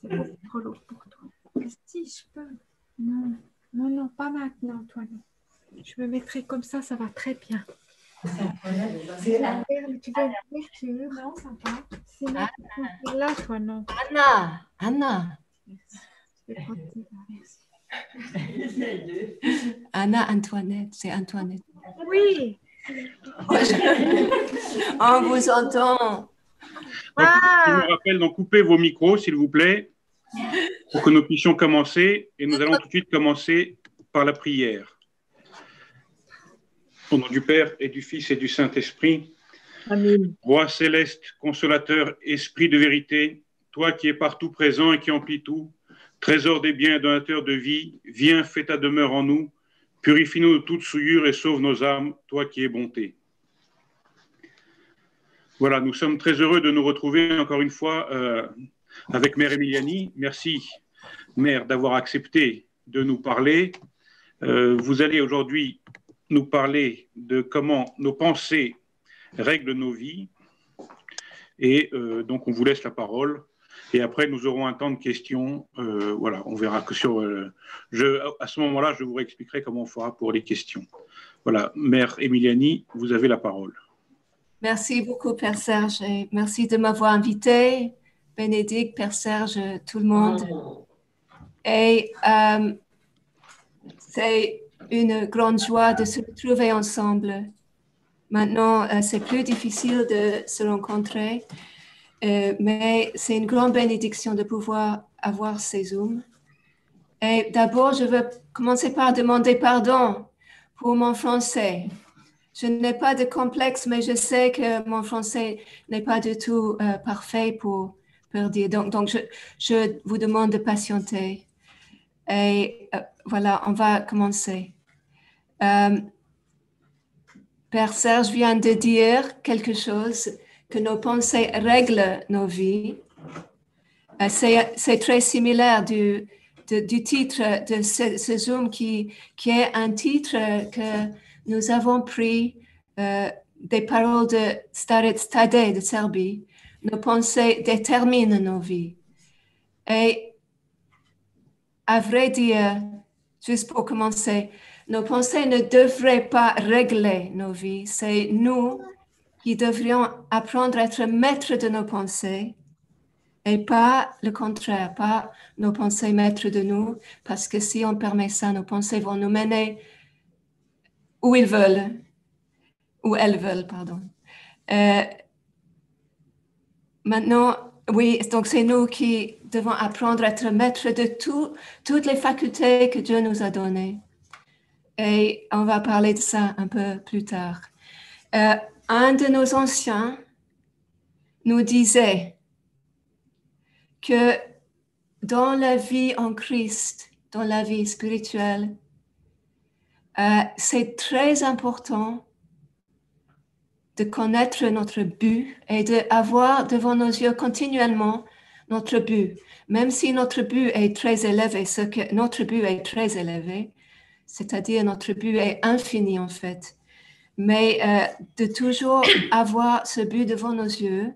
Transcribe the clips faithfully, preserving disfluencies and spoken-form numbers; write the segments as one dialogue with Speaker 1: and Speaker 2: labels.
Speaker 1: C'est beaucoup trop lourd pour toi. Si, je peux. Non, non, non, pas maintenant, toi, non. Je me mettrai comme ça, ça va très bien. Tu veux une ouverture? Non, ça va. Sinon, tu peux là, toi, non.
Speaker 2: Anna, Anna.
Speaker 1: Merci. Je vais prendre celle-là, merci.
Speaker 2: Anna Antoinette, c'est Antoinette.
Speaker 1: Oui.
Speaker 2: On vous entend.
Speaker 3: Donc, je vous rappelle, donc, coupez vos micros, s'il vous plaît, pour que nous puissions commencer. Et nous allons tout de suite commencer par la prière. Au nom du Père et du Fils et du Saint-Esprit.
Speaker 1: Amen.
Speaker 3: Roi céleste, consolateur, esprit de vérité, toi qui es partout présent et qui emplis tout, trésor des biens et donateur de vie, viens, fais ta demeure en nous, purifie-nous de toute souillure et sauve nos âmes, toi qui es bonté. Voilà, nous sommes très heureux de nous retrouver encore une fois euh, avec Mère Emiliani. Merci, Mère, d'avoir accepté de nous parler. Euh, vous allez aujourd'hui nous parler de comment nos pensées règlent nos vies. Et euh, donc, on vous laisse la parole. Et après, nous aurons un temps de questions. Euh, voilà, on verra que sur... Euh, je, à ce moment-là, je vous expliquerai comment on fera pour les questions. Voilà, Mère Emiliani, vous avez la parole.
Speaker 2: Merci beaucoup, Père Serge. Et merci de m'avoir invité. Bénédicte, Père Serge, tout le monde. Et euh, c'est une grande joie de se retrouver ensemble. Maintenant, euh, c'est plus difficile de se rencontrer, euh, mais c'est une grande bénédiction de pouvoir avoir ces Zooms. Et d'abord, je veux commencer par demander pardon pour mon français. Je n'ai pas de complexe, mais je sais que mon français n'est pas du tout euh, parfait pour, pour dire. Donc, donc je, je vous demande de patienter. Et euh, voilà, on va commencer. Euh, Père Serge vient de dire quelque chose, que nos pensées règlent nos vies. Euh, c'est, c'est très similaire du, de, du titre de ce, ce Zoom qui, qui est un titre que nous avons pris euh, des paroles de Staret Stade de Serbie. Nos pensées déterminent nos vies. Et à vrai dire, juste pour commencer, nos pensées ne devraient pas régler nos vies. C'est nous qui devrions apprendre à être maîtres de nos pensées et pas le contraire, pas nos pensées maîtres de nous, parce que si on permet ça, nos pensées vont nous mener où ils veulent, où elles veulent, pardon. Euh, maintenant, oui, donc c'est nous qui devons apprendre à être maîtres de tout, toutes les facultés que Dieu nous a données. Et on va parler de ça un peu plus tard. Euh, un de nos anciens nous disait que dans la vie en Christ, dans la vie spirituelle, euh, c'est très important de connaître notre but et d'avoir devant nos yeux continuellement notre but. Même si notre but est très élevé, ce que notre but est très élevé, c'est-à-dire notre but est infini en fait, mais euh, de toujours avoir ce but devant nos yeux,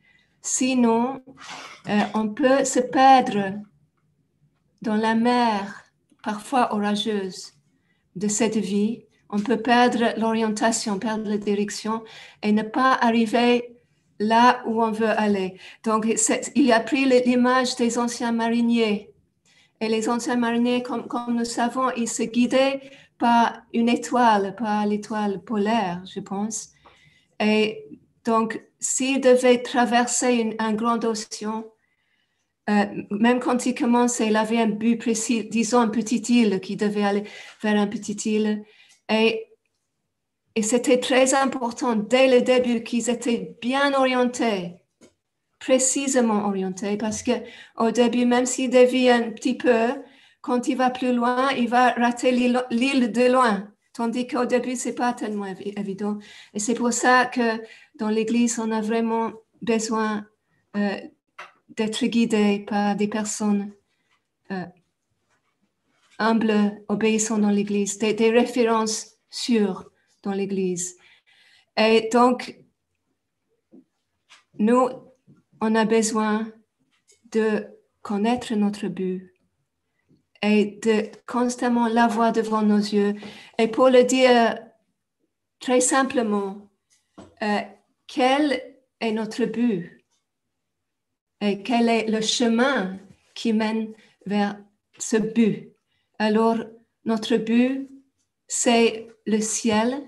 Speaker 2: sinon euh, on peut se perdre dans la mer parfois orageuse de cette vie. On peut perdre l'orientation, perdre la direction et ne pas arriver là où on veut aller. Donc, il a pris l'image des anciens mariniers. Et les anciens mariniers, comme, comme nous savons, ils se guidaient par une étoile, par l'étoile polaire, je pense. Et donc, s'ils devaient traverser une, un grand océan, Euh, même quand il commençait, il avait un but précis, disons un petit île qui devait aller vers un petit île. Et, et c'était très important dès le début qu'ils étaient bien orientés, précisément orientés, parce qu'au début, même s'il dévie un petit peu, quand il va plus loin, il va rater l'île de loin. Tandis qu'au début, ce n'est pas tellement évident. Et c'est pour ça que dans l'Église, on a vraiment besoin euh, d'être guidé par des personnes euh, humbles, obéissant dans l'Église, des, des références sûres dans l'Église. Et donc, nous, on a besoin de connaître notre but et de constamment l'avoir devant nos yeux. Et pour le dire très simplement, euh, quel est notre but et quel est le chemin qui mène vers ce but. Alors, notre but, c'est le ciel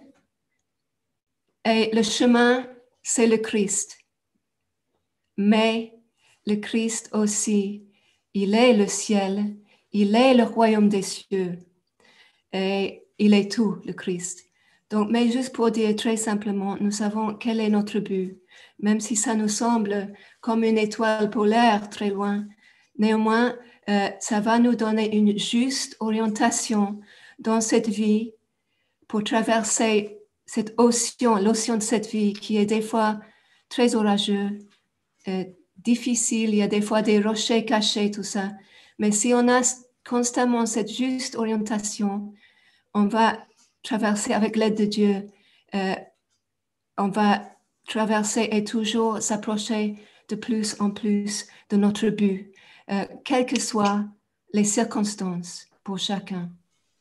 Speaker 2: et le chemin, c'est le Christ. Mais le Christ aussi, il est le ciel, il est le royaume des cieux et il est tout, le Christ. Donc, mais juste pour dire très simplement, nous savons quel est notre but, même si ça nous semble comme une étoile polaire très loin. Néanmoins, euh, ça va nous donner une juste orientation dans cette vie pour traverser cet océan, l'océan de cette vie qui est des fois très orageux, euh, difficile, il y a des fois des rochers cachés, tout ça. Mais si on a constamment cette juste orientation, on va traverser avec l'aide de Dieu, euh, on va traverser et toujours s'approcher de plus en plus de notre but, euh, quelles que soient les circonstances pour chacun.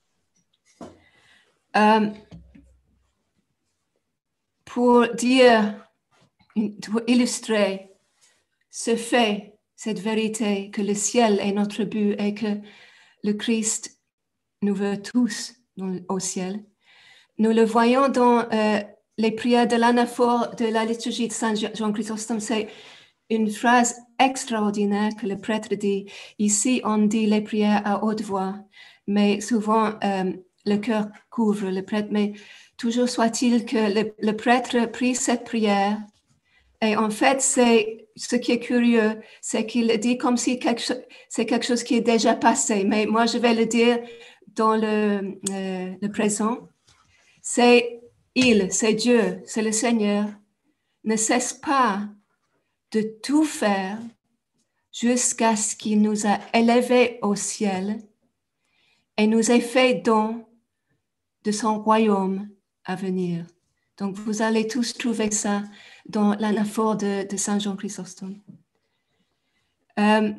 Speaker 2: Euh, pour dire, pour illustrer ce fait, cette vérité que le ciel est notre but et que le Christ nous veut tous au ciel, nous le voyons dans euh, les prières de l'anaphore de la liturgie de Saint Jean Chrysostome. C'est une phrase extraordinaire que le prêtre dit. Ici, on dit les prières à haute voix, mais souvent euh, le cœur couvre le prêtre. Mais toujours soit-il que le, le prêtre prie cette prière. Et en fait, c'est ce qui est curieux, c'est qu'il dit comme si quelque cho- c'est quelque chose qui est déjà passé. Mais moi, je vais le dire dans le, euh, le présent. C'est il, c'est Dieu, c'est le Seigneur, ne cesse pas de tout faire jusqu'à ce qu'il nous a élevés au ciel et nous ait fait don de son royaume à venir. Donc, vous allez tous trouver ça dans l'anaphore de, de Saint Jean Chrysostome. Euh,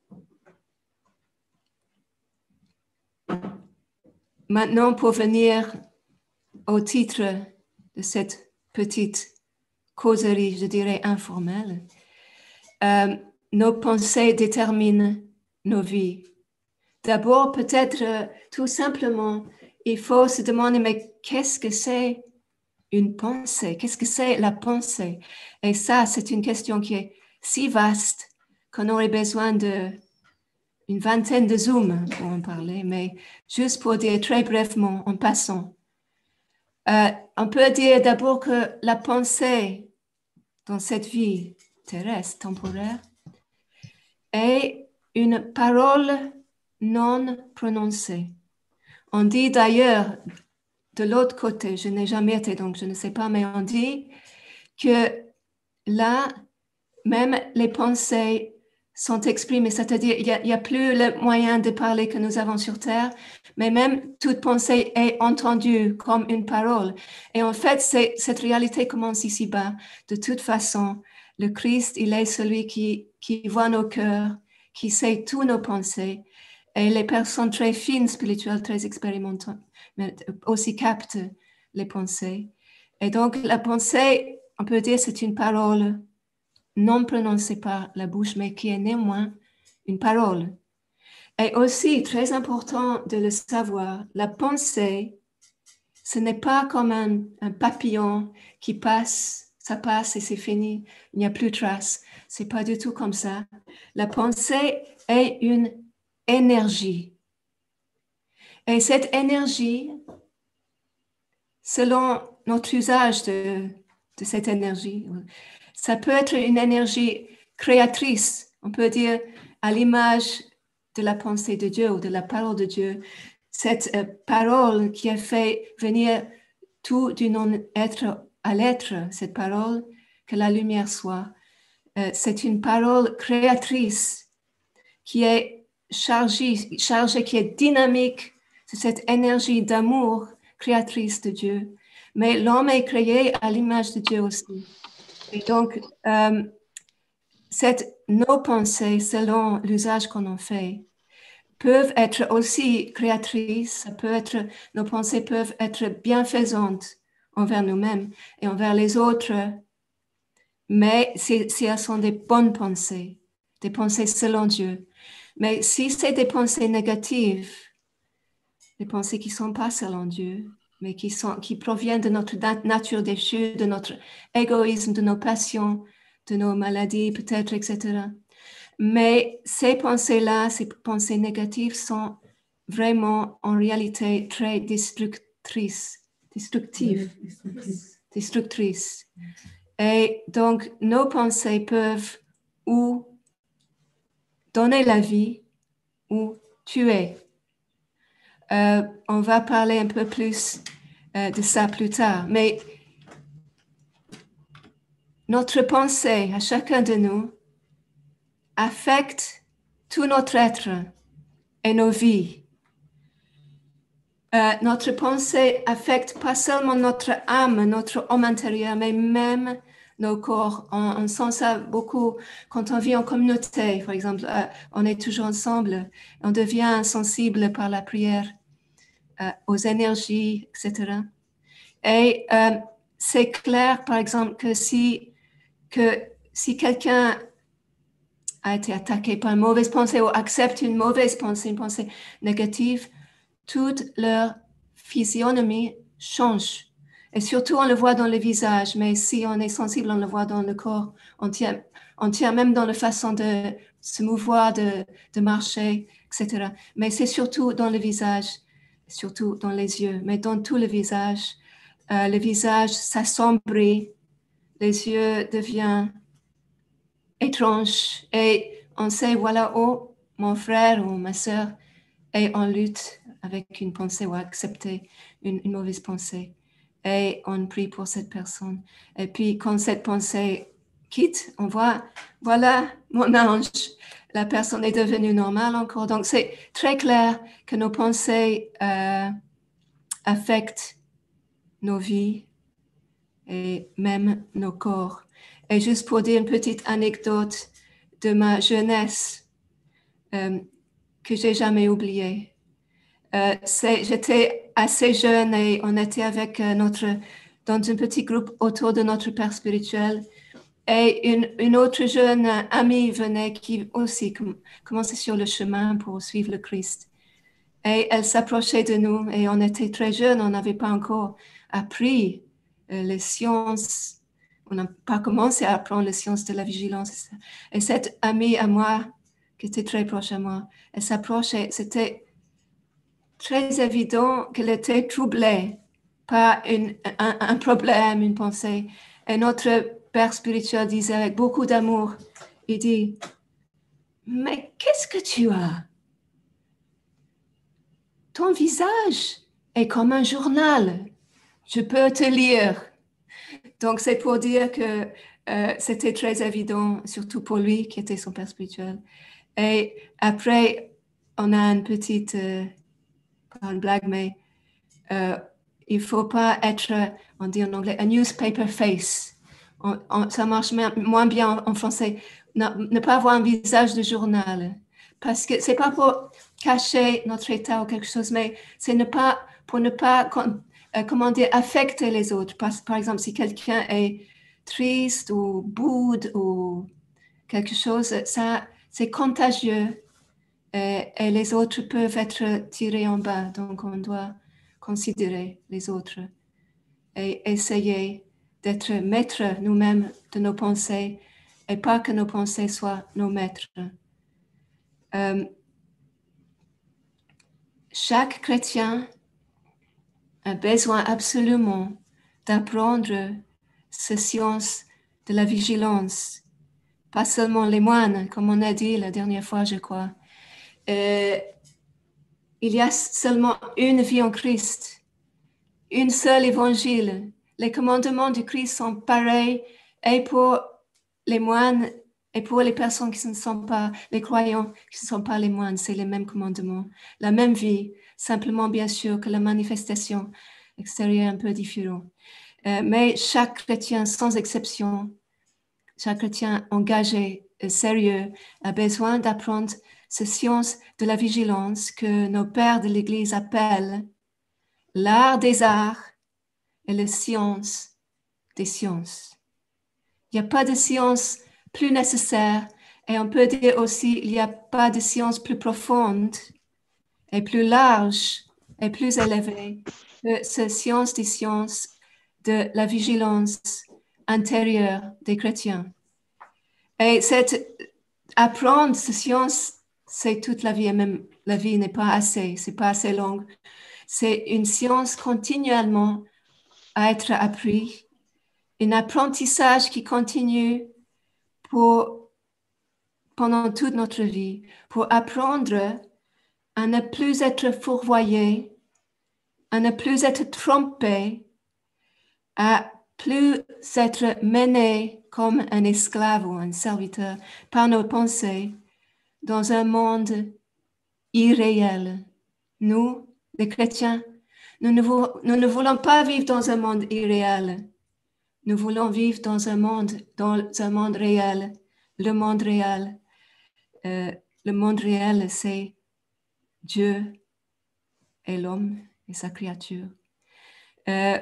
Speaker 2: maintenant, pour venir au titre de cette petite causerie, je dirais informelle, euh, nos pensées déterminent nos vies. D'abord, peut-être euh, tout simplement, il faut se demander, mais qu'est-ce que c'est une pensée? Qu'est-ce que c'est la pensée? Et ça, c'est une question qui est si vaste qu'on aurait besoin de une vingtaine de Zooms pour en parler, mais juste pour dire très brièvement, en passant. Euh, on peut dire d'abord que la pensée dans cette vie terrestre, temporaire, est une parole non prononcée. On dit d'ailleurs, de l'autre côté, je n'ai jamais été, donc je ne sais pas, mais on dit que là, même les pensées sont exprimées, c'est-à-dire il n'y a, a plus le moyen de parler que nous avons sur Terre, mais même toute pensée est entendue comme une parole. Et en fait, c'est, cette réalité commence ici-bas. De toute façon, le Christ, il est celui qui, qui voit nos cœurs, qui sait tous nos pensées. Et les personnes très fines, spirituelles, très expérimentées, aussi captent les pensées. Et donc, la pensée, on peut dire, c'est une parole non prononcée par la bouche, mais qui est néanmoins une parole. Et aussi, très important de le savoir, la pensée, ce n'est pas comme un, un papillon qui passe, ça passe et c'est fini, il n'y a plus de trace. C'est pas du tout comme ça. La pensée est une énergie. Et cette énergie, selon notre usage de, de cette énergie, ça peut être une énergie créatrice, on peut dire à l'image de la pensée de Dieu ou de la parole de Dieu, cette euh, parole qui a fait venir tout du non-être à l'être, cette parole, que la lumière soit. Euh, c'est une parole créatrice qui est chargée, chargée, qui est dynamique, c'est cette énergie d'amour créatrice de Dieu. Mais l'homme est créé à l'image de Dieu aussi. Et donc, euh, cette, nos pensées, selon l'usage qu'on en fait, peuvent être aussi créatrices, ça peut être, nos pensées peuvent être bienfaisantes envers nous-mêmes et envers les autres, mais si, si elles sont des bonnes pensées, des pensées selon Dieu. Mais si c'est des pensées négatives, des pensées qui ne sont pas selon Dieu, mais qui, sont, qui proviennent de notre nature déchue, de notre égoïsme, de nos passions, de nos maladies peut-être, et cetera. Mais ces pensées-là, ces pensées négatives sont vraiment en réalité très destructrices, destructives, destructrices. destructrices. Et donc, nos pensées peuvent ou donner la vie ou tuer. Euh, on va parler un peu plus euh, de ça plus tard. Mais notre pensée à chacun de nous affecte tout notre être et nos vies. Euh, notre pensée affecte pas seulement notre âme, notre homme intérieur, mais même nos corps. On, on sent ça beaucoup quand on vit en communauté, par exemple. Euh, on est toujours ensemble. On devient sensible par la prière euh, aux énergies, et cetera. Et euh, c'est clair, par exemple, que si, que si quelqu'un a été attaqué par une mauvaise pensée ou accepte une mauvaise pensée, une pensée négative, toute leur physionomie change. Et surtout, on le voit dans le visage, mais si on est sensible, on le voit dans le corps entier, entier même dans la façon de se mouvoir, de, de marcher, et cetera. Mais c'est surtout dans le visage, surtout dans les yeux, mais dans tout le visage. Euh, le visage s'assombrit, les yeux deviennent étranges et on sait, voilà, oh, mon frère ou ma sœur est en lutte avec une pensée ou a accepté une, une mauvaise pensée. Et on prie pour cette personne. Et puis, quand cette pensée quitte, on voit, voilà, mon ange, la personne est devenue normale encore. Donc, c'est très clair que nos pensées euh, affectent nos vies et même nos corps. Et juste pour dire une petite anecdote de ma jeunesse euh, que j'ai jamais oubliée. Euh, j'étais assez jeune et on était avec euh, notre, dans un petit groupe autour de notre père spirituel. Et une, une autre jeune amie venait qui aussi com- commençait sur le chemin pour suivre le Christ. Et elle s'approchait de nous et on était très jeunes, on n'avait pas encore appris euh, les sciences, on n'a pas commencé à apprendre les sciences de la vigilance. Et cette amie à moi, qui était très proche à moi, elle s'approchait, c'était très évident qu'elle était troublée par une, un, un problème, une pensée. Et notre père spirituel disait avec beaucoup d'amour, il dit, mais qu'est-ce que tu as? Ton visage est comme un journal. Je peux te lire. Donc, c'est pour dire que euh, c'était très évident, surtout pour lui, qui était son père spirituel. Et après, on a une petite, euh, pas une blague, mais euh, il ne faut pas être, on dit en anglais, a newspaper face. On, on, ça marche moins bien en, en français. Ne, ne pas avoir un visage de journal. Parce que ce n'est pas pour cacher notre état ou quelque chose, mais c'est ne pas, pour ne pas, euh, comment dire, affecter les autres. Par, par exemple, si quelqu'un est triste ou boude ou quelque chose, ça, c'est contagieux et, et les autres peuvent être tirés en bas. Donc, on doit considérer les autres et essayer d'être maîtres nous-mêmes de nos pensées et pas que nos pensées soient nos maîtres. Euh, chaque chrétien a besoin absolument d'apprendre ces sciences de la vigilance, pas seulement les moines, comme on a dit la dernière fois, je crois. Euh, il y a seulement une vie en Christ, une seule évangile. Les commandements du Christ sont pareils et pour les moines et pour les personnes qui ne sont pas, les croyants qui ne sont pas les moines, c'est les mêmes commandements. La même vie, simplement bien sûr que la manifestation extérieure est un peu différente. Euh, mais chaque chrétien, sans exception, chaque chrétien engagé sérieux a besoin d'apprendre cette science de la vigilance que nos pères de l'Église appellent l'art des arts et la science des sciences. Il n'y a pas de science plus nécessaire et on peut dire aussi il n'y a pas de science plus profonde et plus large et plus élevée que cette science des sciences de la vigilance intérieure des chrétiens. Et cette, apprendre cette science, c'est toute la vie, et même la vie n'est pas assez, c'est pas assez longue. C'est une science continuellement à être appris, un apprentissage qui continue pour, pendant toute notre vie, pour apprendre à ne plus être fourvoyé, à ne plus être trompé, à plus être mené comme un esclave ou un serviteur par nos pensées dans un monde irréel. Nous, les chrétiens, nous ne, voulons, nous ne voulons pas vivre dans un monde irréel. Nous voulons vivre dans un monde, dans un monde réel. Le monde réel, euh, le monde réel, c'est Dieu et l'homme et sa créature. Euh,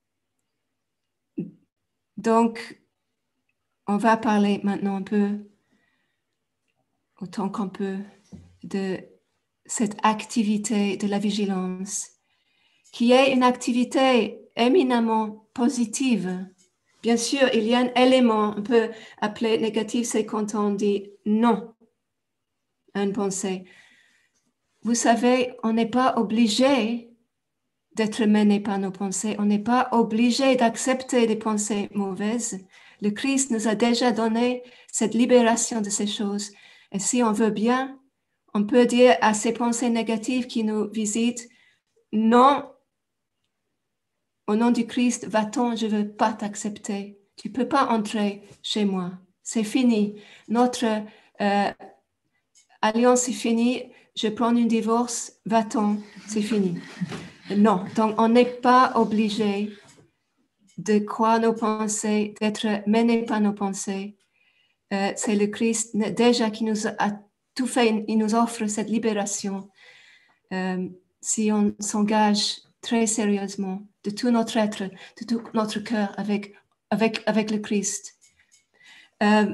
Speaker 2: donc, on va parler maintenant un peu, autant qu'on peut, de cette activité de la vigilance, qui est une activité éminemment positive. Bien sûr, il y a un élément, on peut appeler négatif, c'est quand on dit non à une pensée. Vous savez, on n'est pas obligé d'être mené par nos pensées, on n'est pas obligé d'accepter des pensées mauvaises. Le Christ nous a déjà donné cette libération de ces choses. Et si on veut bien, on peut dire à ces pensées négatives qui nous visitent, non, au nom du Christ, va-t'en, je ne veux pas t'accepter. Tu ne peux pas entrer chez moi. C'est fini. Notre euh, alliance est finie. Je prends un divorce, va-t'en, c'est fini. Non, donc on n'est pas obligé de croire nos pensées, d'être mené par nos pensées. Euh, c'est le Christ déjà qui nous a tout fait, il nous offre cette libération. Euh, si on s'engage très sérieusement de tout notre être, de tout notre cœur avec, avec, avec le Christ. Euh,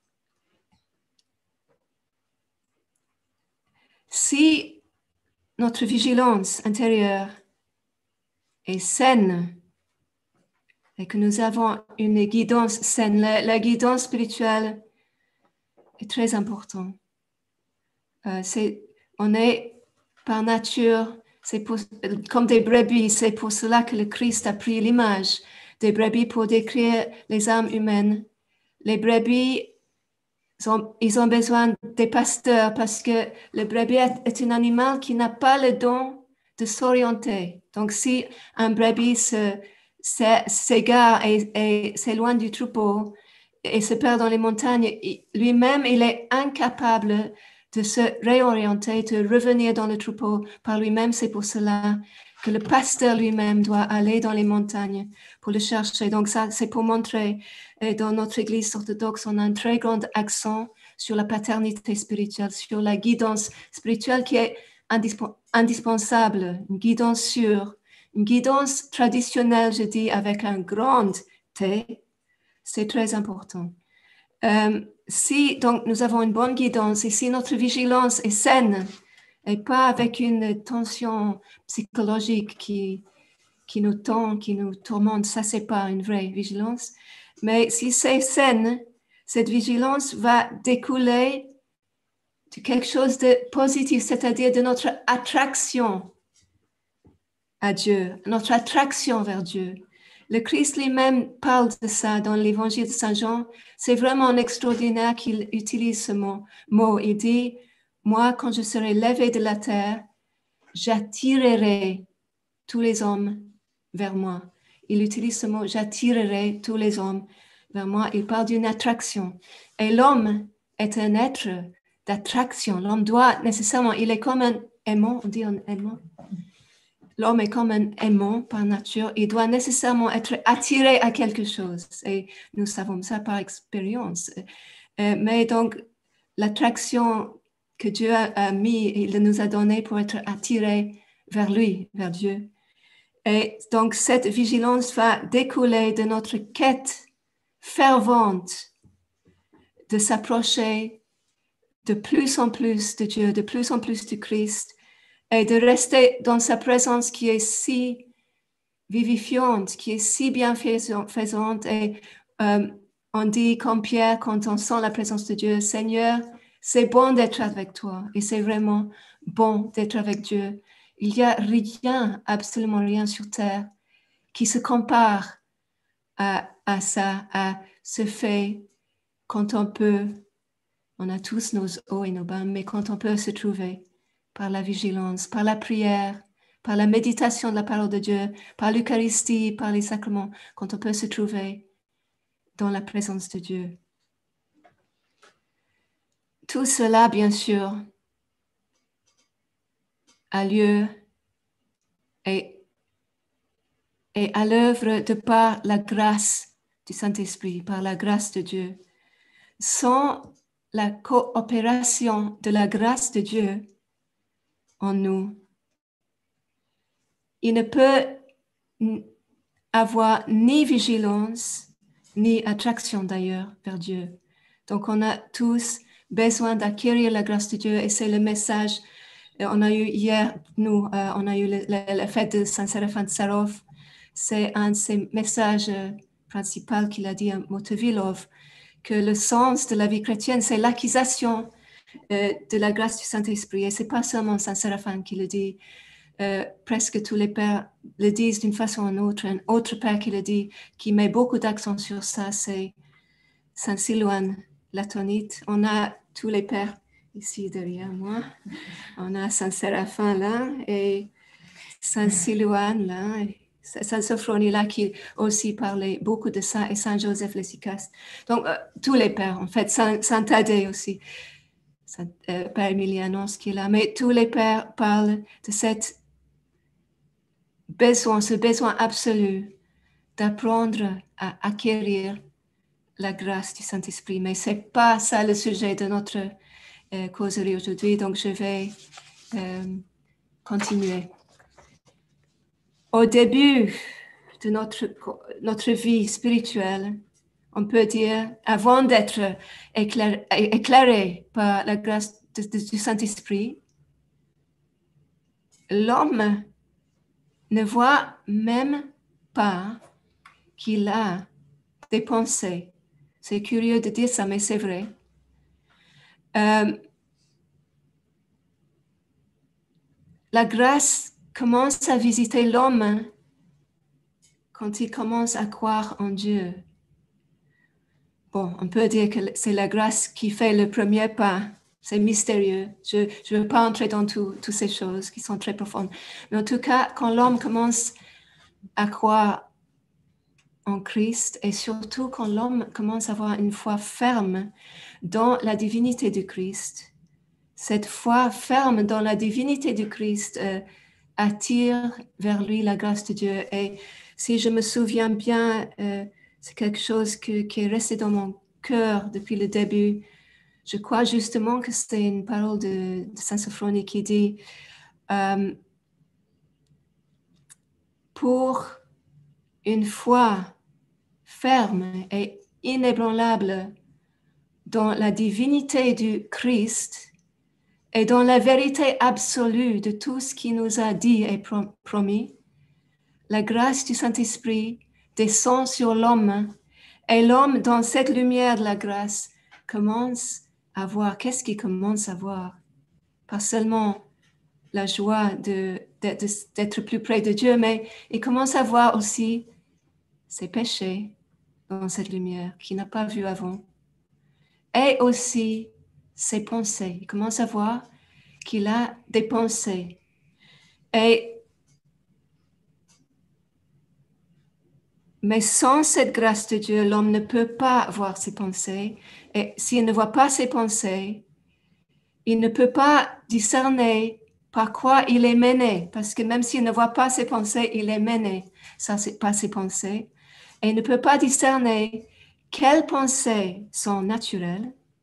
Speaker 2: si notre vigilance intérieure est saine et que nous avons une guidance saine, la, la guidance spirituelle est très importante. Euh, c'est, on est par nature, c'est pour, comme des brebis, c'est pour cela que le Christ a pris l'image des brebis pour décrire les âmes humaines. Les brebis, ils ont, ils ont besoin des pasteurs parce que le brebis est, est un animal qui n'a pas le don de s'orienter. Donc, si un brebis se, se, s'égare et, et s'éloigne du troupeau et se perd dans les montagnes, lui-même, il est incapable de se réorienter, de revenir dans le troupeau par lui-même. C'est pour cela que le pasteur lui-même doit aller dans les montagnes pour le chercher. Donc ça, c'est pour montrer, et dans notre Église orthodoxe, on a un très grand accent sur la paternité spirituelle, sur la guidance spirituelle qui est indisp- indispensable, une guidance sûre, une guidance traditionnelle, je dis, avec un grand T, c'est très important. Euh, si donc nous avons une bonne guidance et si notre vigilance est saine et pas avec une tension psychologique qui, qui nous tend, qui nous tourmente, ça c'est pas une vraie vigilance. Mais si c'est saine, cette vigilance va découler de quelque chose de positif, c'est-à-dire de notre attraction à Dieu, notre attraction vers Dieu. Le Christ lui-même parle de ça dans l'évangile de Saint Jean. C'est vraiment extraordinaire qu'il utilise ce mot. mot. Il dit, moi, quand je serai levé de la terre, j'attirerai tous les hommes vers moi. Il utilise ce mot, j'attirerai tous les hommes vers moi. Il parle d'une attraction. Et l'homme est un être d'attraction. L'homme doit nécessairement, il est comme un aimant, on dit un aimant. L'homme est comme un aimant par nature. Il doit nécessairement être attiré à quelque chose. Et nous savons ça par expérience. Euh, mais donc, l'attraction que Dieu a, a mis, il nous a donné pour être attirés vers lui, vers Dieu. Et donc, cette vigilance va découler de notre quête fervente de s'approcher de plus en plus de Dieu, de plus en plus du Christ, et de rester dans sa présence qui est si vivifiante, qui est si bienfaisante. Et euh, on dit comme Pierre, quand on sent la présence de Dieu, Seigneur, c'est bon d'être avec toi, et c'est vraiment bon d'être avec Dieu. Il n'y a rien, absolument rien sur terre qui se compare à, à ça, à ce fait quand on peut, on a tous nos hauts et nos bas, mais quand on peut se trouver par la vigilance, par la prière, par la méditation de la parole de Dieu, par l'Eucharistie, par les sacrements, quand on peut se trouver dans la présence de Dieu. Tout cela, bien sûr, a lieu et, et à l'œuvre de par la grâce du Saint-Esprit, par la grâce de Dieu. Sans la coopération de la grâce de Dieu en nous, il ne peut avoir ni vigilance, ni attraction d'ailleurs vers Dieu. Donc on a tous besoin d'acquérir la grâce de Dieu et c'est le message. On a eu hier, nous, euh, on a eu le, le, la fête de Saint Séraphin de Sarov. C'est un de ses messages euh, principaux qu'il a dit à Motovilov, que le sens de la vie chrétienne, c'est l'acquisition euh, de la grâce du Saint-Esprit. Et ce n'est pas seulement Saint Séraphin qui le dit, euh, presque tous les pères le disent d'une façon ou d'une autre. Un autre père qui le dit, qui met beaucoup d'accent sur ça, c'est Saint Silouan Latonite. On a tous les pères ici derrière moi. On a Saint Séraphin là et Saint Silouan là. Et Saint Sophronie là qui aussi parlait beaucoup de ça et Saint Joseph l'Essicaste. Donc euh, tous les pères en fait, Saint, Saint Thaddée aussi, Saint, euh, Père Emilianos qui est là, mais tous les pères parlent de cette besoin, ce besoin absolu d'apprendre à acquérir la grâce du Saint-Esprit. Mais ce n'est pas ça le sujet de notre euh, causerie aujourd'hui, donc je vais euh, continuer. Au début de notre, notre vie spirituelle, on peut dire, avant d'être éclairé, éclairé par la grâce de, de, du Saint-Esprit, l'homme ne voit même pas qu'il a des pensées. C'est curieux de dire ça, mais c'est vrai. Euh, la grâce commence à visiter l'homme quand il commence à croire en Dieu. Bon, on peut dire que c'est la grâce qui fait le premier pas. C'est mystérieux. Je ne veux pas entrer dans toutes ces choses qui sont très profondes. Mais en tout cas, quand l'homme commence à croire en Christ et surtout quand l'homme commence à avoir une foi ferme dans la divinité du Christ, cette foi ferme dans la divinité du Christ euh, attire vers lui la grâce de Dieu. Et si je me souviens bien, euh, c'est quelque chose que, qui est resté dans mon cœur depuis le début. Je crois justement que c'est une parole de, de Saint Sophronie qui dit euh, pour une foi ferme et inébranlable dans la divinité du Christ et dans la vérité absolue de tout ce qu'il nous a dit et promis, la grâce du Saint-Esprit descend sur l'homme et l'homme, dans cette lumière de la grâce, commence à voir. Qu'est-ce qu'il commence à voir? Pas seulement la joie de, de, de, d'être plus près de Dieu, mais il commence à voir aussi ses péchés dans cette lumière qu'il n'a pas vu avant. Et aussi ses pensées. Il commence à voir qu'il a des pensées. Et mais sans cette grâce de Dieu, l'homme ne peut pas voir ses pensées. Et s'il ne voit pas ses pensées, il ne peut pas discerner par quoi il est mené. Parce que même s'il ne voit pas ses pensées, il est mené. Ça, c'est pas ses pensées. Et il ne peut pas discerner quelles pensées sont naturelles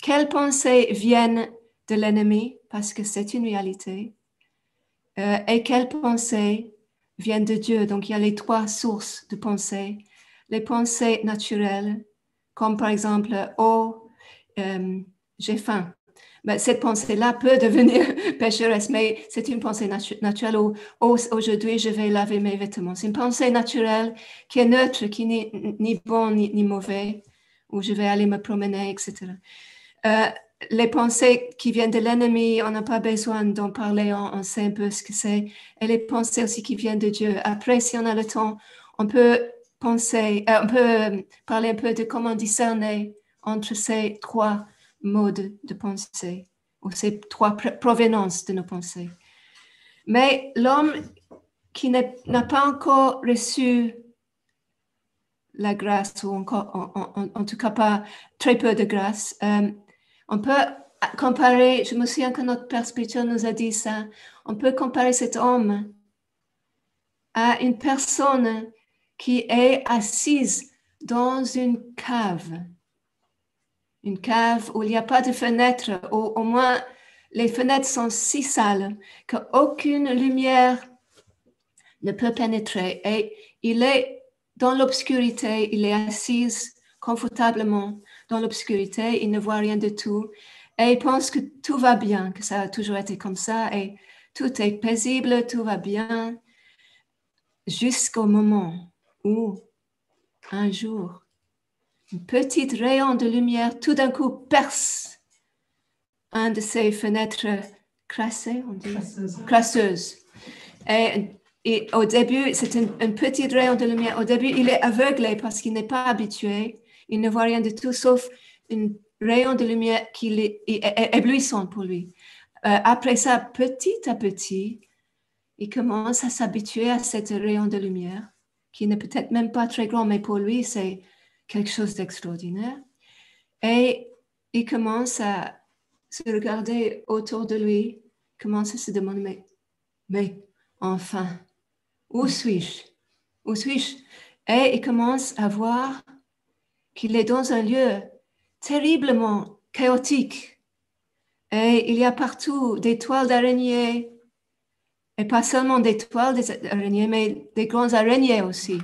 Speaker 2: quelles pensées viennent de l'ennemi, parce que c'est une réalité, euh, et quelles pensées viennent de Dieu. Donc, il y a les trois sources de pensées. Les pensées naturelles, comme par exemple, oh, euh, j'ai faim. Ben, cette pensée-là peut devenir pécheresse, mais c'est une pensée natu- naturelle. Ou oh, aujourd'hui, je vais laver mes vêtements. C'est une pensée naturelle qui est neutre, qui n'est ni bon ni, ni mauvais, ou je vais aller me promener, et cetera. Euh, les pensées qui viennent de l'ennemi, on n'a pas besoin d'en parler, on, on sait un peu ce que c'est. Et les pensées aussi qui viennent de Dieu. Après, si on a le temps, on peut penser, euh, on peut parler un peu de comment discerner entre ces trois modes de pensée, ou ces trois provenances de nos pensées. Mais l'homme qui n'a pas encore reçu la grâce, ou encore, en, en, en tout cas pas très peu de grâce, euh, on peut comparer, je me souviens que notre père spirituel nous a dit ça, on peut comparer cet homme à une personne qui est assise dans une cave. Une cave où il n'y a pas de fenêtre, ou au moins les fenêtres sont si sales qu'aucune lumière ne peut pénétrer. Et il est dans l'obscurité, il est assis confortablement dans l'obscurité, il ne voit rien de tout. Et il pense que tout va bien, que ça a toujours été comme ça, et tout est paisible, tout va bien, jusqu'au moment où, un jour, une petite rayon de lumière tout d'un coup perce un de ces fenêtres crassées, on dit, crasseuses. crasseuses. Et, et au début, c'est un, un petit rayon de lumière. Au début, il est aveuglé parce qu'il n'est pas habitué. Il ne voit rien du tout, sauf un rayon de lumière qui est, est, est éblouissant pour lui. Euh, après ça, petit à petit, il commence à s'habituer à ce rayon de lumière, qui n'est peut-être même pas très grand, mais pour lui, c'est quelque chose d'extraordinaire. Et il commence à se regarder autour de lui, commence à se demander, mais, mais enfin, où suis-je? Où suis-je? Et il commence à voir qu'il est dans un lieu terriblement chaotique. Et il y a partout des toiles d'araignées, et pas seulement des toiles d'araignées, mais des grandes araignées aussi.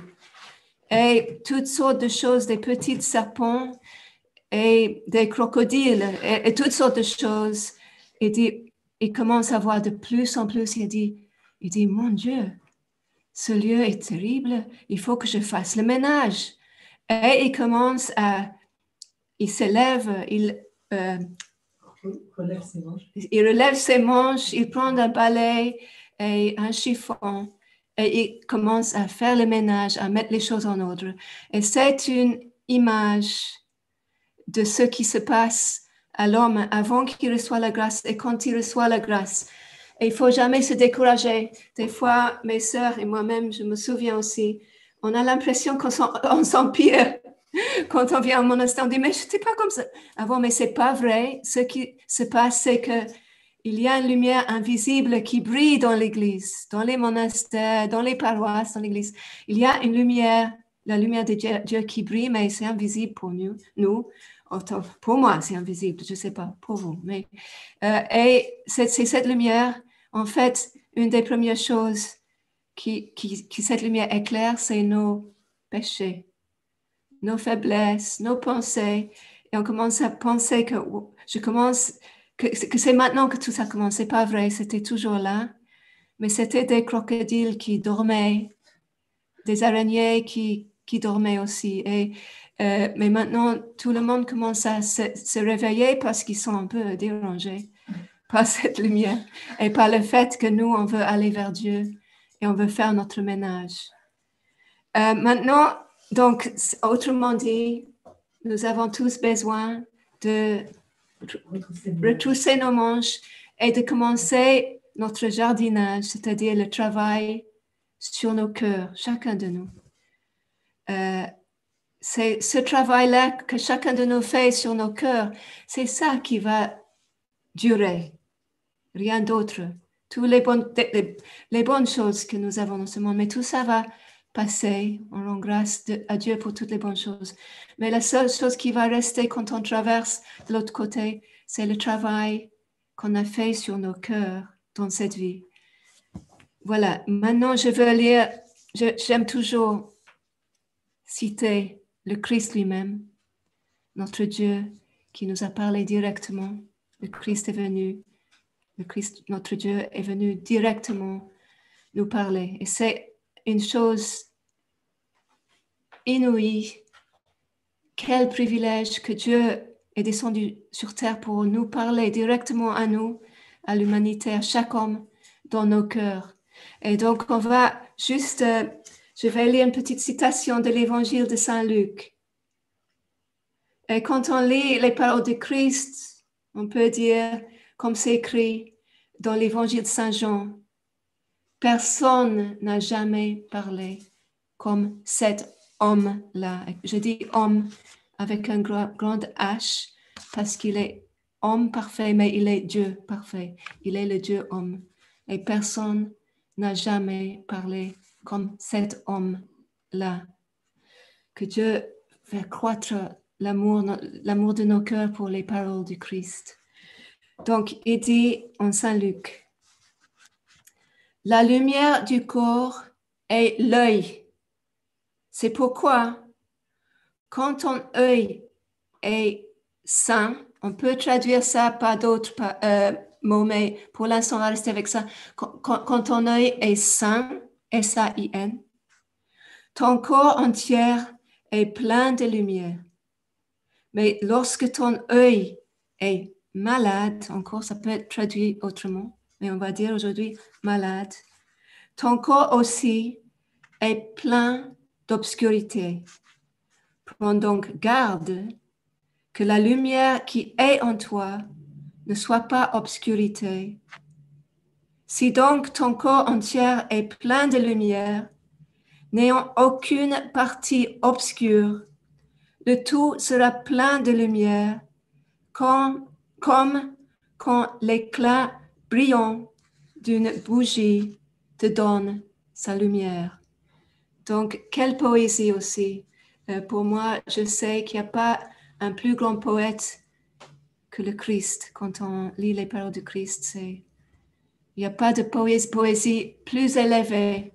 Speaker 2: Et toutes sortes de choses, des petits serpents et des crocodiles et, et toutes sortes de choses. Il dit, il commence à voir de plus en plus. Il dit, il dit, mon Dieu, ce lieu est terrible. Il faut que je fasse le ménage. Et il commence à, il s'élève, il euh, relève ses manches. Il relève ses manches, il prend un balai et un chiffon. Et il commence à faire le ménage, à mettre les choses en ordre. Et c'est une image de ce qui se passe à l'homme avant qu'il reçoive la grâce et quand il reçoit la grâce. Et il ne faut jamais se décourager. Des fois, mes sœurs et moi-même, je me souviens aussi, on a l'impression qu'on s'empire. Quand on vient au monastère, on dit, mais je n'étais pas comme ça avant, mais ce n'est pas vrai. Ce qui se passe, c'est que il y a une lumière invisible qui brille dans l'église, dans les monastères, dans les paroisses, dans l'église. Il y a une lumière, la lumière de Dieu, Dieu qui brille, mais c'est invisible pour nous. nous. Pour moi, c'est invisible, je ne sais pas, pour vous. Mais, euh, et c'est, c'est cette lumière, en fait, une des premières choses qui, qui, qui cette lumière éclaire, c'est nos péchés, nos faiblesses, nos pensées. Et on commence à penser que je commence... Que, que c'est maintenant que tout ça commence. C'est pas vrai, c'était toujours là. Mais c'était des crocodiles qui dormaient, des araignées qui, qui dormaient aussi. Et, euh, mais maintenant, tout le monde commence à se, se réveiller parce qu'ils sont un peu dérangés par cette lumière et par le fait que nous, on veut aller vers Dieu et on veut faire notre ménage. Euh, maintenant, donc, autrement dit, nous avons tous besoin de retrousser nos manches et de commencer notre jardinage, c'est-à-dire le travail sur nos cœurs, chacun de nous. Euh, c'est ce travail-là que chacun de nous fait sur nos cœurs, c'est ça qui va durer, rien d'autre. Toutes les bonnes, les, les bonnes choses que nous avons dans ce monde, mais tout ça va passé. On rend grâce de, à Dieu pour toutes les bonnes choses. Mais la seule chose qui va rester quand on traverse de l'autre côté, c'est le travail qu'on a fait sur nos cœurs dans cette vie. Voilà, maintenant je veux lire, je, j'aime toujours citer le Christ lui-même, notre Dieu qui nous a parlé directement. Le Christ est venu, le Christ, notre Dieu est venu directement nous parler. Et c'est une chose inouïe. Quel privilège que Dieu est descendu sur terre pour nous parler directement à nous, à l'humanité, à chaque homme dans nos cœurs. Et donc, on va juste, euh, je vais lire une petite citation de l'évangile de Saint Luc. Et quand on lit les paroles de Christ, on peut dire, comme c'est écrit dans l'évangile de Saint Jean, personne n'a jamais parlé comme cet homme-là. Je dis homme avec un grand, grand H parce qu'il est homme parfait, mais il est Dieu parfait. Il est le Dieu homme. Et personne n'a jamais parlé comme cet homme-là. Que Dieu fait croître l'amour, l'amour de nos cœurs pour les paroles du Christ. Donc, il dit en Saint Luc, la lumière du corps est l'œil. C'est pourquoi, quand ton œil est sain, on peut traduire ça par d'autres euh, mots, mais pour l'instant, on va rester avec ça. Quand, quand ton œil est sain, S A I N, ton corps entier est plein de lumière. Mais lorsque ton œil est malade, encore ça peut être traduit autrement, mais on va dire aujourd'hui malade, ton corps aussi est plein d'obscurité. Prends donc garde que la lumière qui est en toi ne soit pas obscurité. Si donc ton corps entier est plein de lumière, n'ayant aucune partie obscure, le tout sera plein de lumière, comme, comme quand l'éclat brillant d'une bougie te donne sa lumière. Donc, quelle poésie aussi. Euh, pour moi, je sais qu'il n'y a pas un plus grand poète que le Christ. Quand on lit les paroles du Christ, c'est, il n'y a pas de poésie, poésie plus élevée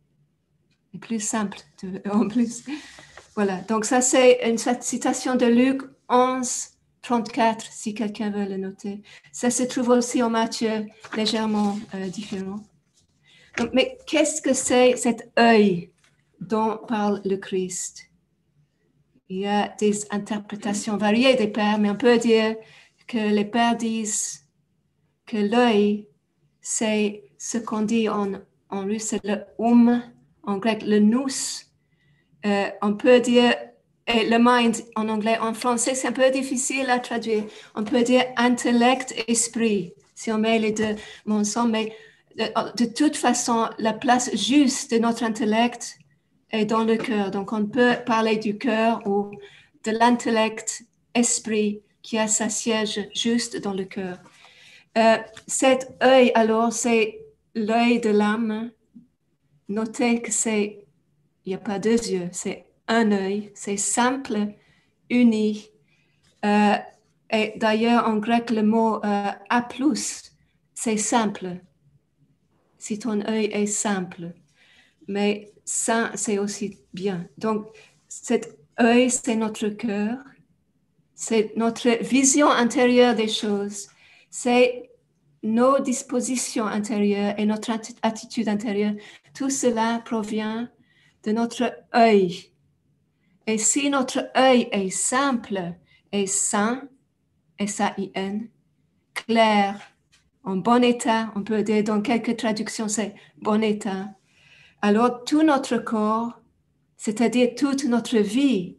Speaker 2: et plus simple de, en plus. Voilà, donc ça c'est une citation de Luc onze, trente-quatre, si quelqu'un veut le noter. Ça se trouve aussi en Matthieu, légèrement euh, différent. Donc, mais qu'est-ce que c'est cet œil dont parle le Christ? Il y a des interprétations variées des pères, mais on peut dire que les pères disent que l'œil, c'est ce qu'on dit en, en russe, c'est le um, en grec, le nous. Euh, on peut dire, et le mind en anglais, en français, c'est un peu difficile à traduire. On peut dire intellect, esprit, si on met les deux ensemble, mais de, de toute façon, la place juste de notre intellect est dans le cœur. Donc, on peut parler du cœur ou de l'intellect, esprit, qui a sa siège juste dans le cœur. Euh, cet œil, alors, c'est l'œil de l'âme. Notez que c'est, il n'y a pas deux yeux, c'est un œil, c'est simple, uni. Euh, et d'ailleurs, en grec, le mot euh, a plus, c'est simple. Si ton œil est simple. Mais sain, c'est aussi bien. Donc, cet œil, c'est notre cœur, c'est notre vision intérieure des choses, c'est nos dispositions intérieures et notre attitude intérieure. Tout cela provient de notre œil. Et si notre œil est simple et sain, S A I N, clair, en bon état, on peut dire dans quelques traductions, c'est bon état, alors tout notre corps, c'est-à-dire toute notre vie,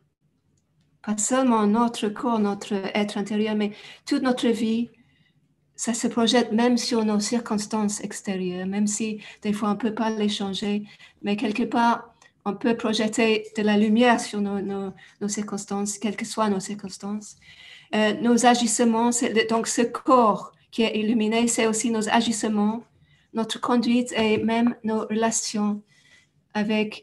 Speaker 2: pas seulement notre corps, notre être intérieur, mais toute notre vie, ça se projette même sur nos circonstances extérieures, même si des fois on ne peut pas les changer, mais quelque part, on peut projeter de la lumière sur nos, nos, nos circonstances, quelles que soient nos circonstances. Euh, nos agissements, c'est, donc ce corps qui est illuminé, c'est aussi nos agissements, notre conduite et même nos relations avec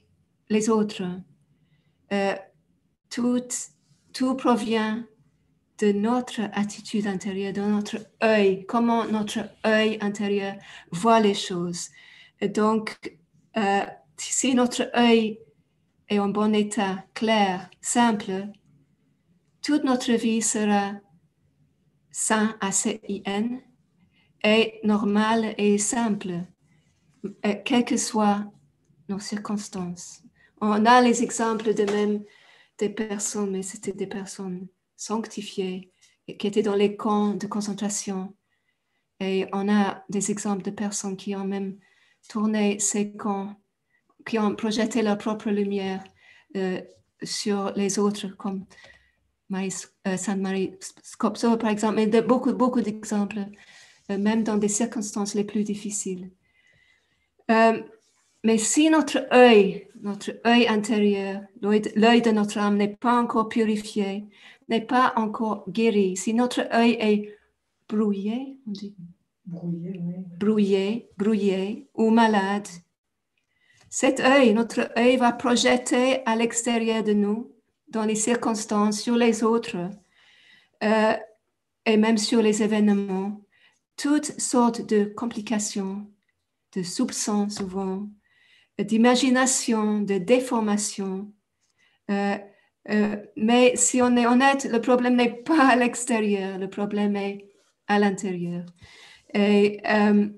Speaker 2: les autres. Euh, tout, tout provient de notre attitude intérieure, de notre œil, comment notre œil intérieur voit les choses. Et donc, euh, si notre œil est en bon état, clair, simple, toute notre vie sera sain, A C I N, et normale et simple, quelles que soient nos circonstances. On a les exemples de même des personnes, mais c'était des personnes sanctifiées qui étaient dans les camps de concentration. Et on a des exemples de personnes qui ont même tourné ces camps, qui ont projeté leur propre lumière euh, sur les autres, comme Marie, euh, Sainte Marie Scopso, par exemple, mais de beaucoup, beaucoup d'exemples, euh, même dans des circonstances les plus difficiles. Euh, mais si notre œil, notre œil intérieur, l'œil de notre âme n'est pas encore purifié, n'est pas encore guéri, si notre œil est brouillé, on dit, brouillé, oui. brouillé, brouillé ou malade, cet œil, notre œil va projeter à l'extérieur de nous, dans les circonstances, sur les autres, euh, et même sur les événements, toutes sortes de complications, de soupçons souvent, d'imagination, de déformation. Euh, euh, mais si on est honnête, le problème n'est pas à l'extérieur, le problème est à l'intérieur. Et euh,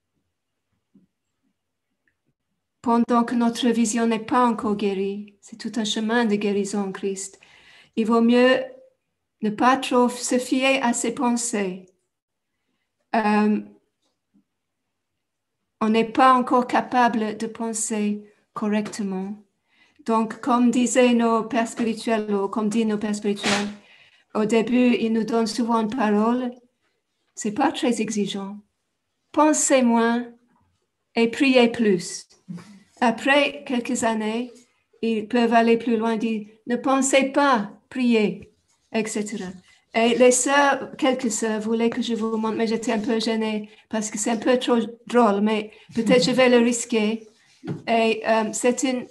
Speaker 2: pendant que notre vision n'est pas encore guérie, c'est tout un chemin de guérison en Christ, il vaut mieux ne pas trop se fier à ses pensées. Euh, on n'est pas encore capable de penser correctement. Donc, comme disaient nos pères spirituels, ou comme disent nos pères spirituels, au début, ils nous donnent souvent une parole. C'est pas très exigeant. Pensez moins et priez plus. Après quelques années, ils peuvent aller plus loin, dire ne pensez pas, priez, et cetera. Et les sœurs, quelques sœurs voulaient que je vous montre, mais j'étais un peu gênée parce que c'est un peu trop drôle, mais peut-être je vais le risquer. Et euh, c'est une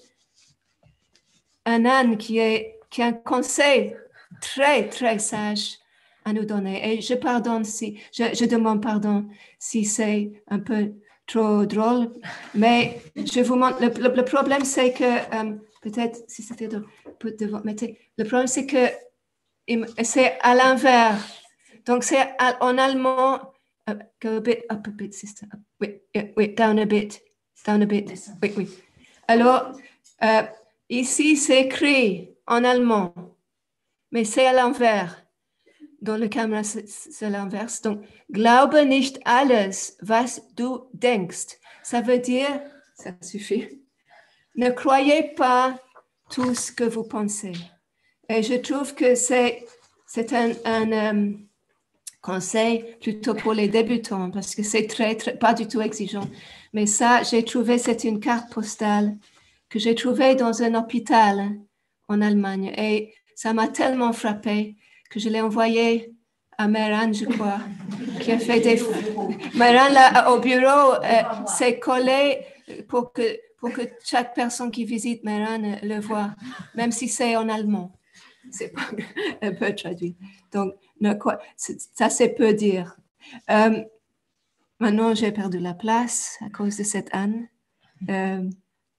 Speaker 2: un âne qui, est, qui a un conseil très, très sage à nous donner. Et je pardonne si, je, je demande pardon si c'est un peu trop drôle, mais je vous montre, le, le, le problème c'est que, euh, peut-être si c'était de, de mettre, le problème c'est que c'est à l'inverse. Donc c'est en allemand, uh, go a bit up a bit, sister. Wait, wait, down a bit, down a bit. Oui, oui. Alors, euh, ici, c'est écrit en allemand, mais c'est à l'envers. Dans le caméra, c'est à l'inverse. Donc, glaube nicht alles, was du denkst. Ça veut dire, ça suffit, ne croyez pas tout ce que vous pensez. Et je trouve que c'est, c'est un, un um, conseil plutôt pour les débutants, parce que c'est très, très, pas du tout exigeant. Mais ça, j'ai trouvé, c'est une carte postale que j'ai trouvée dans un hôpital en Allemagne. Et ça m'a tellement frappée que je l'ai envoyée à Meran, je crois, qui a fait des... Meran, là, au bureau, euh, s'est collé pour que, pour que chaque personne qui visite Meran le voit, même si c'est en allemand. C'est pas un peu traduit. Donc, ne, quoi, ça, c'est peu dire. Euh, maintenant, j'ai perdu la place à cause de cette âne. Euh,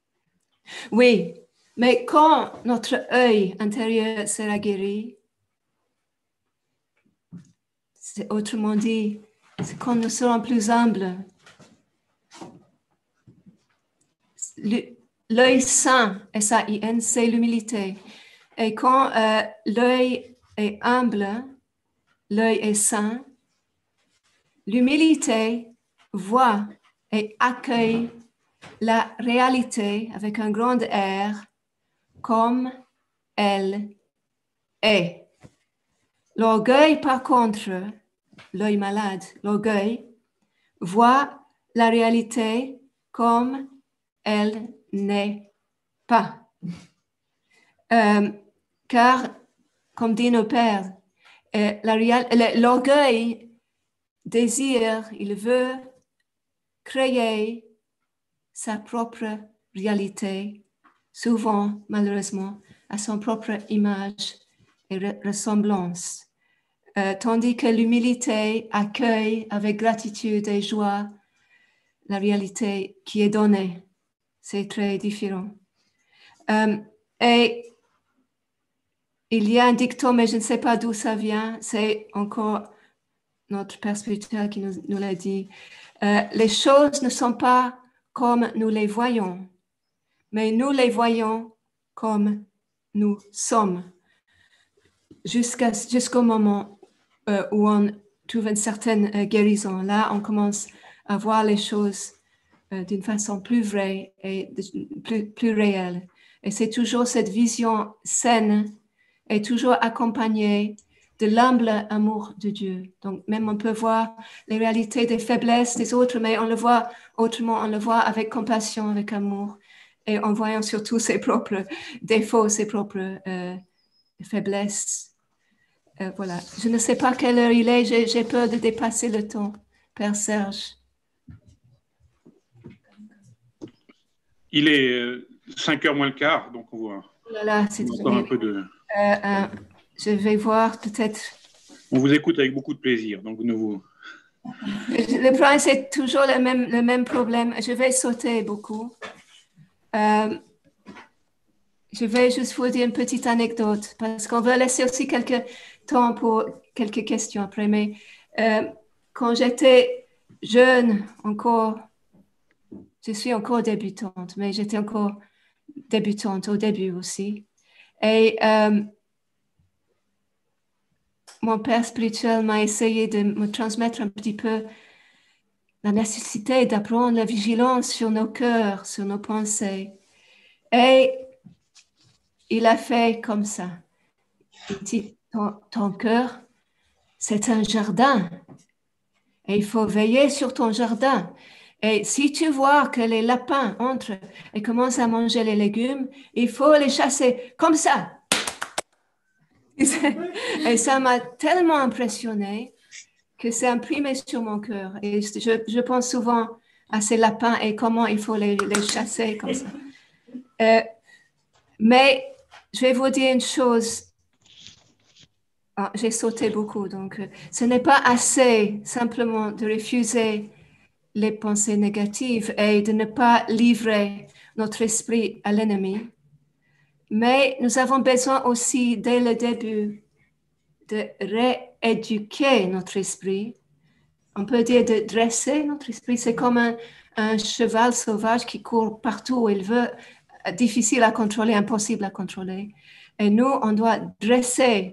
Speaker 2: oui, mais quand notre œil intérieur sera guéri, c'est autrement dit, c'est quand nous serons plus humbles. L'œil sain, S A I N, c'est l'humilité. Et quand euh, l'œil est humble, l'œil est sain, l'humilité voit et accueille la réalité avec un grand R comme elle est. L'orgueil, par contre, l'œil malade, l'orgueil, voit la réalité comme elle n'est pas. Euh, car, comme dit nos pères, euh, la, l'orgueil désire, il veut créer sa propre réalité souvent, malheureusement, à son propre image et re- ressemblance. Euh, tandis que l'humilité accueille avec gratitude et joie la réalité qui est donnée. C'est très différent. Euh, et il y a un dicton, mais je ne sais pas d'où ça vient, c'est encore notre père spirituel qui nous, nous l'a dit. Euh, les choses ne sont pas comme nous les voyons, mais nous les voyons comme nous sommes. Jusqu'à, jusqu'au moment euh, où on trouve une certaine euh, guérison. Là, on commence à voir les choses euh, d'une façon plus vraie et de, plus, plus réelle. Et c'est toujours cette vision saine et toujours accompagnée de l'humble amour de Dieu. Donc, même on peut voir les réalités des faiblesses des autres, mais on le voit autrement, on le voit avec compassion, avec amour, et en voyant surtout ses propres défauts, ses propres euh, faiblesses. Euh, voilà. Je ne sais pas quelle heure il est, j'ai, j'ai peur de dépasser le temps, Père Serge.
Speaker 3: Il est euh, cinq heures moins le quart, donc on voit
Speaker 2: Oh là là, c'est
Speaker 3: encore un peu de...
Speaker 2: Euh, euh, je vais voir peut-être.
Speaker 3: On vous écoute avec beaucoup de plaisir, donc ne vous...
Speaker 2: Le problème, c'est toujours le même, le même problème. Je vais sauter beaucoup. Euh, je vais juste vous dire une petite anecdote parce qu'on va laisser aussi quelques temps pour quelques questions après. Mais euh, quand j'étais jeune, encore, je suis encore débutante, mais j'étais encore débutante au début aussi. Et euh, mon père spirituel m'a essayé de me transmettre un petit peu la nécessité d'apprendre la vigilance sur nos cœurs, sur nos pensées. Et il a fait comme ça. Il dit, ton, ton cœur, c'est un jardin. Et il faut veiller sur ton jardin. Et si tu vois que les lapins entrent et commencent à manger les légumes, il faut les chasser comme ça. Et ça m'a tellement impressionnée que c'est imprimé sur mon cœur. Et je, je pense souvent à ces lapins et comment il faut les, les chasser comme ça. Euh, mais je vais vous dire une chose. Ah, j'ai sauté beaucoup, donc euh, ce n'est pas assez simplement de refuser les pensées négatives et de ne pas livrer notre esprit à l'ennemi. Mais nous avons besoin aussi, dès le début, de rééduquer notre esprit. On peut dire de dresser notre esprit. C'est comme un, un cheval sauvage qui court partout où il veut, difficile à contrôler, impossible à contrôler. Et nous, on doit dresser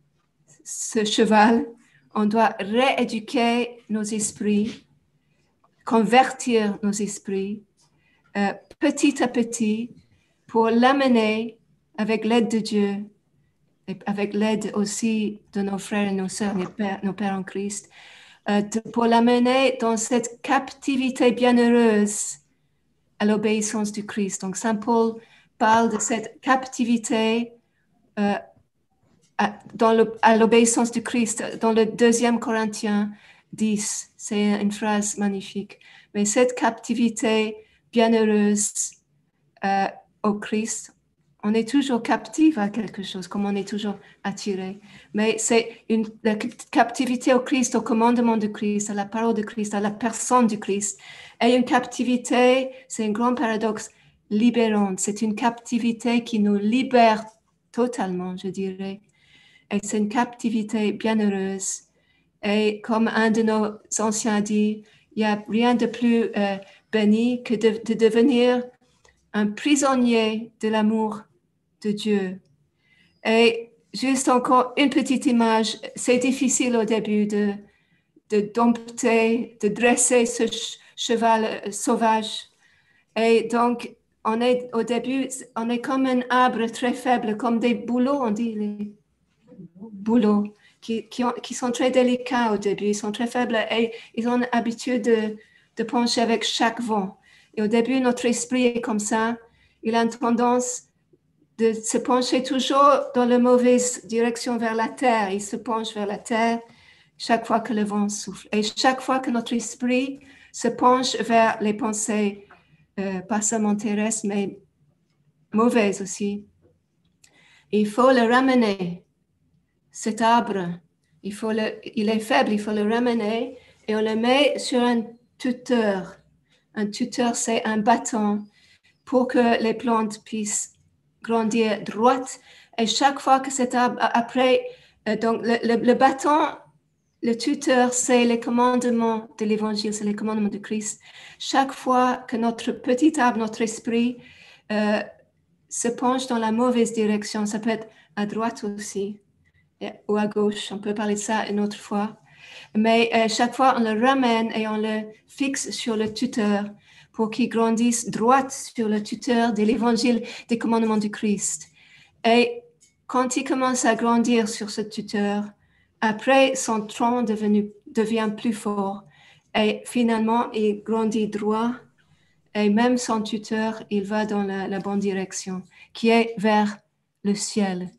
Speaker 2: ce cheval, on doit rééduquer nos esprits, convertir nos esprits euh, petit à petit pour l'amener avec l'aide de Dieu et avec l'aide aussi de nos frères et nos sœurs, nos pères, nos pères en Christ, euh, de, pour l'amener dans cette captivité bienheureuse à l'obéissance du Christ. Donc, Saint Paul parle de cette captivité euh, à, dans le, à l'obéissance du Christ dans le deuxième Corinthiens dix. C'est une phrase magnifique. Mais cette captivité bienheureuse euh, au Christ, on est toujours captif à quelque chose, comme on est toujours attiré. Mais c'est une la captivité au Christ, au commandement de Christ, à la parole de Christ, à la personne du Christ. Et une captivité, c'est un grand paradoxe, libérante. C'est une captivité qui nous libère totalement, je dirais. Et c'est une captivité bienheureuse. Et comme un de nos anciens a dit, il n'y a rien de plus euh, béni que de, de devenir un prisonnier de l'amour de Dieu. Et juste encore une petite image, c'est difficile au début de, de dompter, de dresser ce cheval sauvage. Et donc, on est au début, on est comme un arbre très faible, comme des bouleaux, on dit les bouleaux, qui, qui, ont, qui sont très délicats au début, ils sont très faibles et ils ont l'habitude de, de pencher avec chaque vent. Et au début, notre esprit est comme ça, il a une tendance de se pencher toujours dans la mauvaise direction vers la terre. Il se penche vers la terre chaque fois que le vent souffle. Et chaque fois que notre esprit se penche vers les pensées, euh, pas seulement terrestres, mais mauvaises aussi. Il faut le ramener, cet arbre. Il, faut le, il est faible, il faut le ramener et on le met sur un tuteur. Un tuteur, c'est un bâton pour que les plantes puissent grandir droite. Et chaque fois que cet arbre, après, donc le, le, le bâton, le tuteur, c'est les commandements de l'Évangile, c'est les commandements de Christ. Chaque fois que notre petit arbre, notre esprit, euh, se penche dans la mauvaise direction, ça peut être à droite aussi, ou à gauche, on peut parler de ça une autre fois. Mais euh, chaque fois, on le ramène et on le fixe sur le tuteur pour qu'il grandisse droit sur le tuteur de l'Évangile des commandements du Christ. Et quand il commence à grandir sur ce tuteur, après, son tronc devenu, devient plus fort. Et finalement, il grandit droit. Et même son tuteur, il va dans la, la bonne direction, qui est vers le ciel.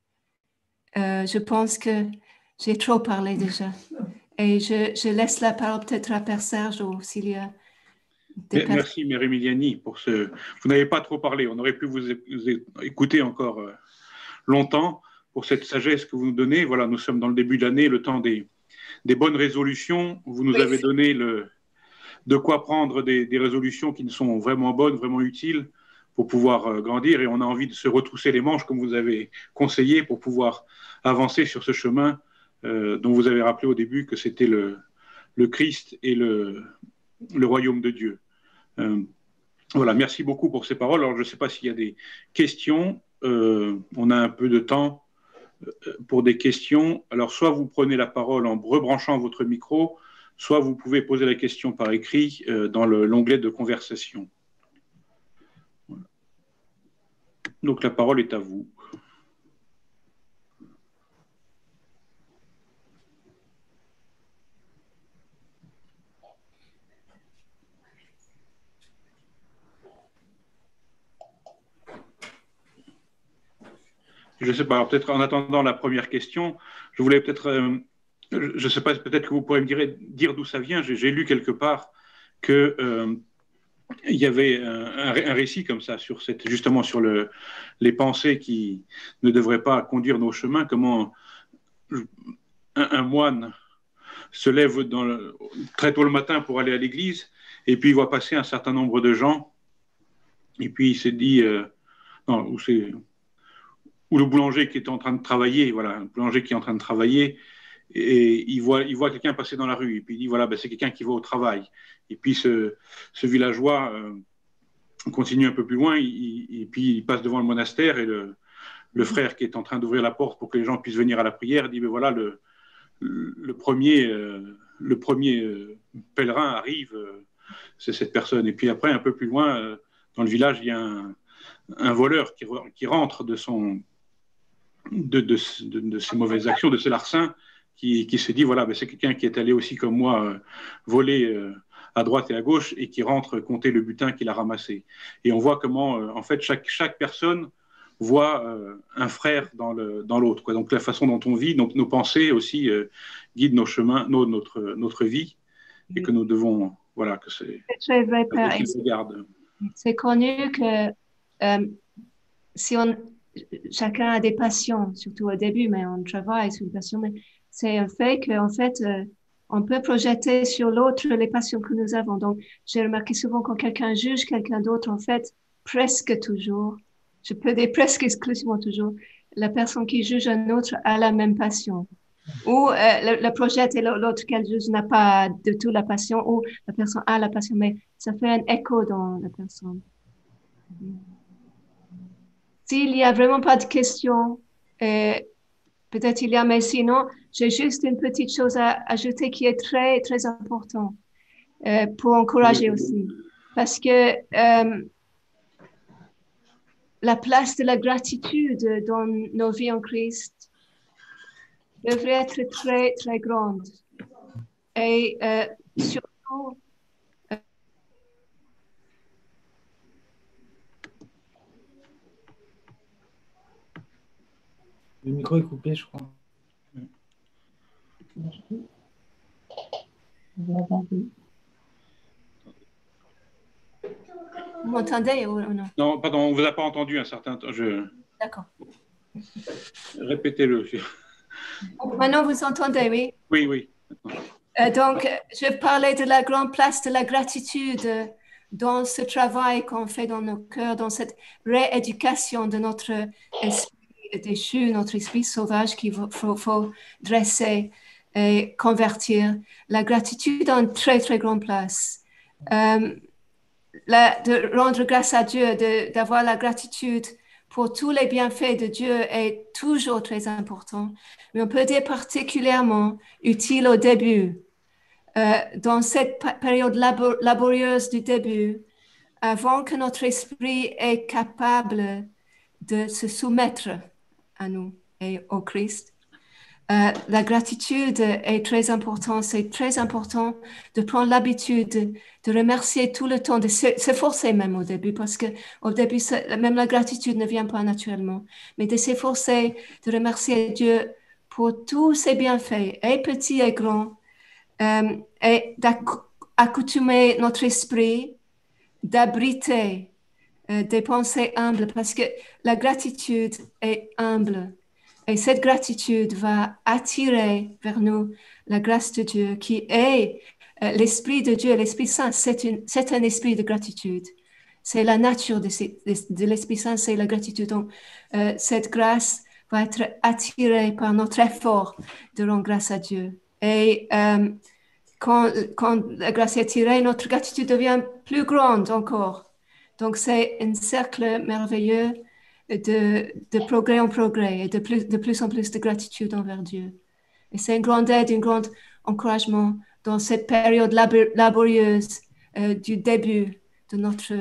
Speaker 2: Euh, je pense que j'ai trop parlé déjà. Et je, je laisse la parole peut-être à Père Serge ou s'il y a des personnes.
Speaker 3: Merci, Mère Emiliani, pour ce... Vous n'avez pas trop parlé, on aurait pu vous écouter encore longtemps pour cette sagesse que vous nous donnez. Voilà, nous sommes dans le début de l'année, le temps des, des bonnes résolutions. Vous nous oui, avez donné le, de quoi prendre des, des résolutions qui sont vraiment bonnes, vraiment utiles pour pouvoir grandir. Et on a envie de se retrousser les manches, comme vous avez conseillé, pour pouvoir avancer sur ce chemin euh, dont vous avez rappelé au début que c'était le, le Christ et le, le royaume de Dieu. Euh, voilà, merci beaucoup pour ces paroles. Alors, je ne sais pas s'il y a des questions. Euh, on a un peu de temps pour des questions. Alors, soit vous prenez la parole en rebranchant votre micro, soit vous pouvez poser la question par écrit euh, dans l'onglet de conversation. Voilà. Donc, la parole est à vous. Je ne sais pas, peut-être en attendant la première question, je voulais peut-être, euh, je ne sais pas, peut-être que vous pourrez me dire, dire d'où ça vient. J'ai lu quelque part que euh, il y avait un, un récit comme ça, sur cette, justement sur le, les pensées qui ne devraient pas conduire nos chemins, comment un, un moine se lève dans le, très tôt le matin pour aller à l'église, et puis il voit passer un certain nombre de gens, et puis il s'est dit, euh, non, ou c'est... ou le boulanger qui est en train de travailler, voilà, le boulanger qui est en train de travailler, et il voit, il voit quelqu'un passer dans la rue, et puis il dit, voilà, ben, c'est quelqu'un qui va au travail. Et puis ce, ce villageois euh, continue un peu plus loin, il, et puis il passe devant le monastère, et le, le frère qui est en train d'ouvrir la porte pour que les gens puissent venir à la prière dit, ben voilà, le, le premier, euh, le premier euh, pèlerin arrive, euh, c'est cette personne. Et puis après, un peu plus loin, euh, dans le village, il y a un, un voleur qui, qui rentre de son... De, de, de, de ces mauvaises actions, de ces larcins, qui, qui se dit, voilà, ben c'est quelqu'un qui est allé aussi comme moi euh, voler euh, à droite et à gauche et qui rentre compter le butin qu'il a ramassé. Et on voit comment, euh, en fait, chaque, chaque personne voit euh, un frère dans l'autre. Dans l'autre. Donc la façon dont on vit, donc nos pensées aussi euh, guident nos chemins, nos, notre, notre vie, et que nous devons, voilà, que c'est...
Speaker 2: C'est vrai, Père. C'est connu que euh, si on... chacun a des passions, surtout au début, mais on travaille sur les passions. Mais c'est un fait qu'en fait, euh, on peut projeter sur l'autre les passions que nous avons. Donc, j'ai remarqué souvent quand quelqu'un juge quelqu'un d'autre, en fait, presque toujours, je peux dire presque exclusivement toujours, la personne qui juge un autre a la même passion. Ou euh, le, le projette et l'autre qu'elle juge n'a pas du tout la passion, ou la personne a la passion, mais ça fait un écho dans la personne. S'il n'y a vraiment pas de questions, euh, peut-être il y a, mais sinon, j'ai juste une petite chose à ajouter qui est très, très important euh, pour encourager aussi. Parce que euh, la place de la gratitude dans nos vies en Christ devrait être très, très grande. Et euh, surtout, euh,
Speaker 4: le micro est coupé, je crois.
Speaker 2: Vous m'entendez ou non?
Speaker 3: Non, pardon, on ne vous a pas entendu un certain temps. Je...
Speaker 2: D'accord.
Speaker 3: Répétez-le.
Speaker 2: Maintenant, vous entendez, oui?
Speaker 3: Oui, oui.
Speaker 2: Euh, donc, je parlais de la grande place de la gratitude dans ce travail qu'on fait dans nos cœurs, dans cette rééducation de notre esprit déchu, notre esprit sauvage qu'il faut, faut dresser et convertir. La gratitude a une très, très grande place. Euh, la, de rendre grâce à Dieu, d'avoir la gratitude pour tous les bienfaits de Dieu est toujours très important, mais on peut dire particulièrement utile au début. Euh, dans cette période labor laborieuse du début, avant que notre esprit est capable de se soumettre à nous et au Christ, euh, la gratitude est très importante. C'est très important de prendre l'habitude de remercier tout le temps, de s'efforcer même au début, parce que au début, même la gratitude ne vient pas naturellement, mais de s'efforcer de remercier Dieu pour tous ses bienfaits, et petits et grands, euh, et d'accoutumer notre esprit, d'abriter euh, des pensées humbles, parce que la gratitude est humble. Et cette gratitude va attirer vers nous la grâce de Dieu qui est euh, l'Esprit de Dieu, l'Esprit Saint, c'est un esprit de gratitude. C'est la nature de, de, de l'Esprit Saint, c'est la gratitude. Donc, euh, cette grâce va être attirée par notre effort de rendre grâce à Dieu. Et euh, quand, quand la grâce est attirée, notre gratitude devient plus grande encore. Donc, c'est un cercle merveilleux de, de progrès en progrès et de plus, de plus en plus de gratitude envers Dieu. Et c'est une grande aide, un grand encouragement dans cette période labor laborieuse euh, du début de notre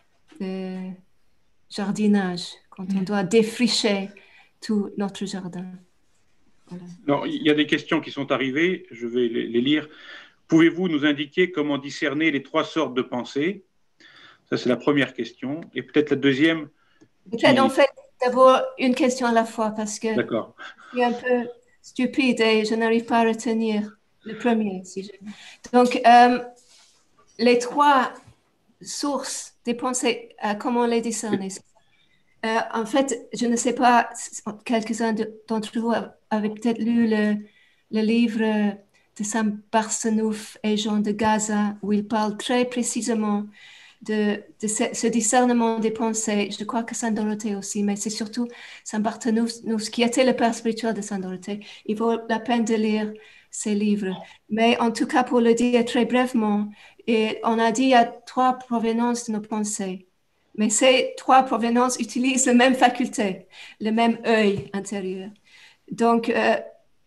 Speaker 2: euh, jardinage, quand on doit défricher tout notre jardin. Voilà.
Speaker 3: Alors, il y a des questions qui sont arrivées, je vais les, les lire. Pouvez-vous nous indiquer comment discerner les trois sortes de pensées? Ça, c'est la première question. Et peut-être la deuxième.
Speaker 2: Peut-être
Speaker 3: qui...
Speaker 2: en fait d'abord une question à la fois parce que je suis un peu stupide et je n'arrive pas à retenir le premier. Si je... Donc, euh, les trois sources des pensées, euh, comment les discerner? Euh, en fait, je ne sais pas, quelques-uns d'entre vous avaient peut-être lu le, le livre de Saint Bartholomew et Jean de Gaza, où il parle très précisément de, de ce, ce discernement des pensées. Je crois que Saint Dorothée aussi, mais c'est surtout Saint Bartholomew qui était le père spirituel de Saint Dorothée. Il vaut la peine de lire ces livres. Mais en tout cas, pour le dire très brièvement, et on a dit qu'il y a trois provenances de nos pensées. Mais ces trois provenances utilisent la même faculté, le même œil intérieur. Donc, euh,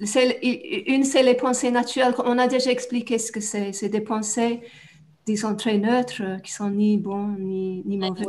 Speaker 2: une, c'est les pensées naturelles. On a déjà expliqué ce que c'est. C'est des pensées, disons, très neutres, qui sont ni bons ni, ni mauvais.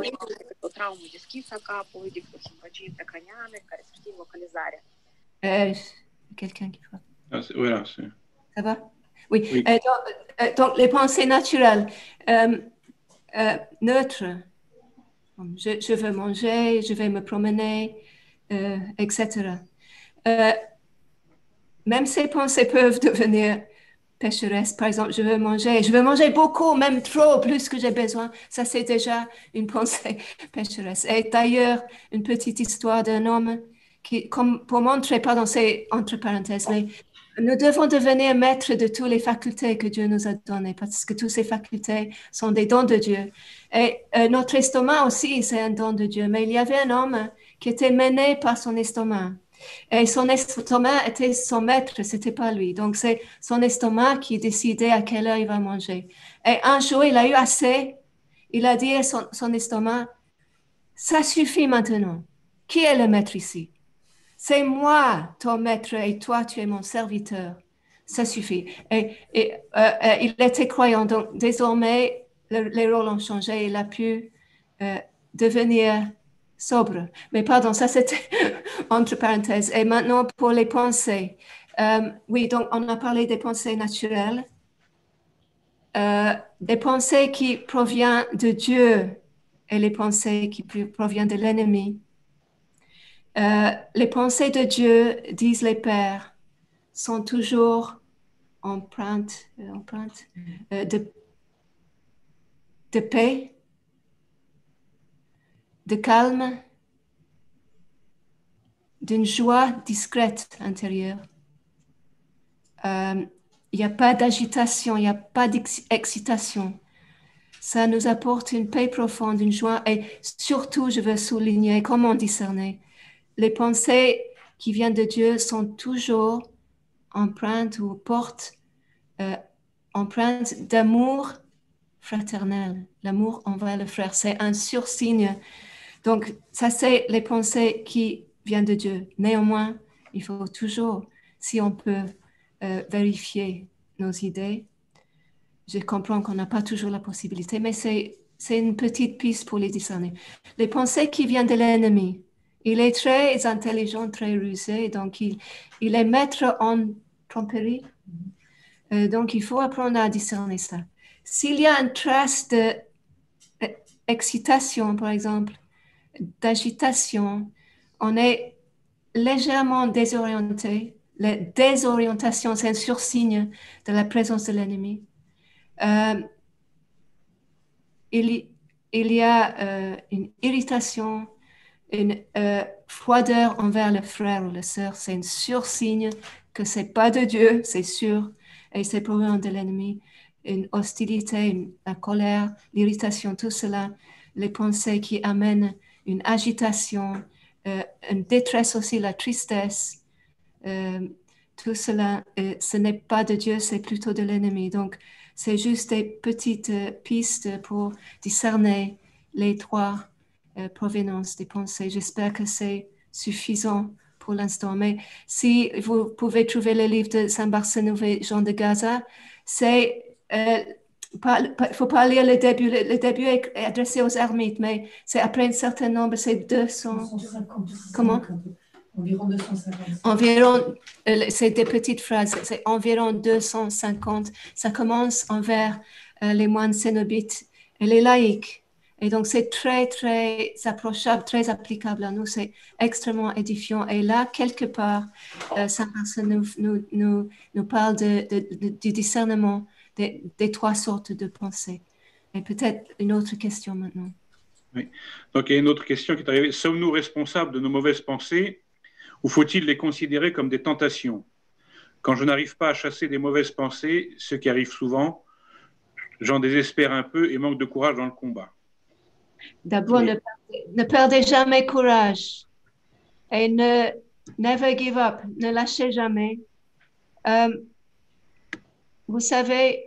Speaker 2: Euh, Quelqu'un qui frappe.
Speaker 3: Ah, voilà,
Speaker 2: ça va? Oui.
Speaker 3: oui.
Speaker 2: Euh, donc, euh, donc, les pensées naturelles, euh, euh, neutres. Je, je veux manger, je vais me promener, euh, et cetera. Euh, même ces pensées peuvent devenir pécheresses. Par exemple, je veux manger, je veux manger beaucoup, même trop, plus que j'ai besoin. Ça, c'est déjà une pensée pécheresse. Et d'ailleurs, une petite histoire d'un homme qui, comme pour montrer, pardon, c'est entre parenthèses, mais nous devons devenir maîtres de toutes les facultés que Dieu nous a données, parce que toutes ces facultés sont des dons de Dieu. Et euh, notre estomac aussi, c'est un don de Dieu. Mais il y avait un homme qui était mené par son estomac. Et son estomac était son maître, c'était pas lui. Donc, c'est son estomac qui décidait à quelle heure il va manger. Et un jour, il a eu assez. Il a dit à son, son estomac, ça suffit maintenant. Qui est le maître ici? C'est moi, ton maître, et toi, tu es mon serviteur. Ça suffit. Et, et euh, euh, il était croyant. Donc, désormais, le, les rôles ont changé. Il a pu euh, devenir sobre. Mais pardon, ça c'était entre parenthèses. Et maintenant, pour les pensées. Euh, oui, donc on a parlé des pensées naturelles. Euh, des pensées qui proviennent de Dieu et les pensées qui proviennent de l'ennemi. Euh, les pensées de Dieu, disent les pères, sont toujours empreintes, empreintes euh, de, de paix, de calme, d'une joie discrète intérieure. Euh, il n'y a pas d'agitation, il n'y a pas d'excitation. Ça nous apporte une paix profonde, une joie. Et surtout, je veux souligner comment discerner. Les pensées qui viennent de Dieu sont toujours empreintes ou portent euh, empreintes d'amour fraternel, l'amour envers le frère. C'est un sursigne. Donc, ça, c'est les pensées qui viennent de Dieu. Néanmoins, il faut toujours, si on peut, euh, vérifier nos idées. Je comprends qu'on n'a pas toujours la possibilité, mais c'est, c'est une petite piste pour les discerner. Les pensées qui viennent de l'ennemi, il est très intelligent, très rusé, donc il, il est maître en tromperie. Euh, donc, il faut apprendre à discerner ça. S'il y a une trace d'excitation, par exemple, d'agitation, on est légèrement désorienté. La désorientation, c'est un sursigne de la présence de l'ennemi. Euh, il, y, il y a euh, une irritation, une euh, froideur envers le frère ou la sœur. C'est un sursigne que ce n'est pas de Dieu, c'est sûr, et c'est provenant de l'ennemi. Une hostilité, une, la colère, l'irritation, tout cela, les pensées qui amènent une agitation, euh, une détresse aussi, la tristesse, euh, tout cela, euh, ce n'est pas de Dieu, c'est plutôt de l'ennemi. Donc, c'est juste des petites euh, pistes pour discerner les trois euh, provenances des pensées. J'espère que c'est suffisant pour l'instant. Mais si vous pouvez trouver le livre de Saint Barthélemy Jean de Gaza, c'est... Euh, il faut pas lire le début. Le, le début est adressé aux ermites, mais c'est après un certain nombre, c'est deux cents. deux cent cinquante. Comment?
Speaker 5: Environ deux cent cinquante.
Speaker 2: Environ, euh, c'est des petites phrases, c'est environ deux cent cinquante. Ça commence envers euh, les moines cénobites et les laïcs. Et donc, c'est très, très approchable, très applicable à nous. C'est extrêmement édifiant. Et là, quelque part, euh, Saint Vincent nous, nous, nous, nous parle de, de, de, du discernement des, des trois sortes de pensées. Et peut-être une autre question maintenant.
Speaker 3: Oui. Donc, il y a une autre question qui est arrivée. Sommes-nous responsables de nos mauvaises pensées ou faut-il les considérer comme des tentations? Quand je n'arrive pas à chasser des mauvaises pensées, ce qui arrive souvent, j'en désespère un peu et manque de courage dans le combat.
Speaker 2: D'abord, ne, ne perdez jamais courage et ne never give up, ne lâchez jamais. Euh, vous savez,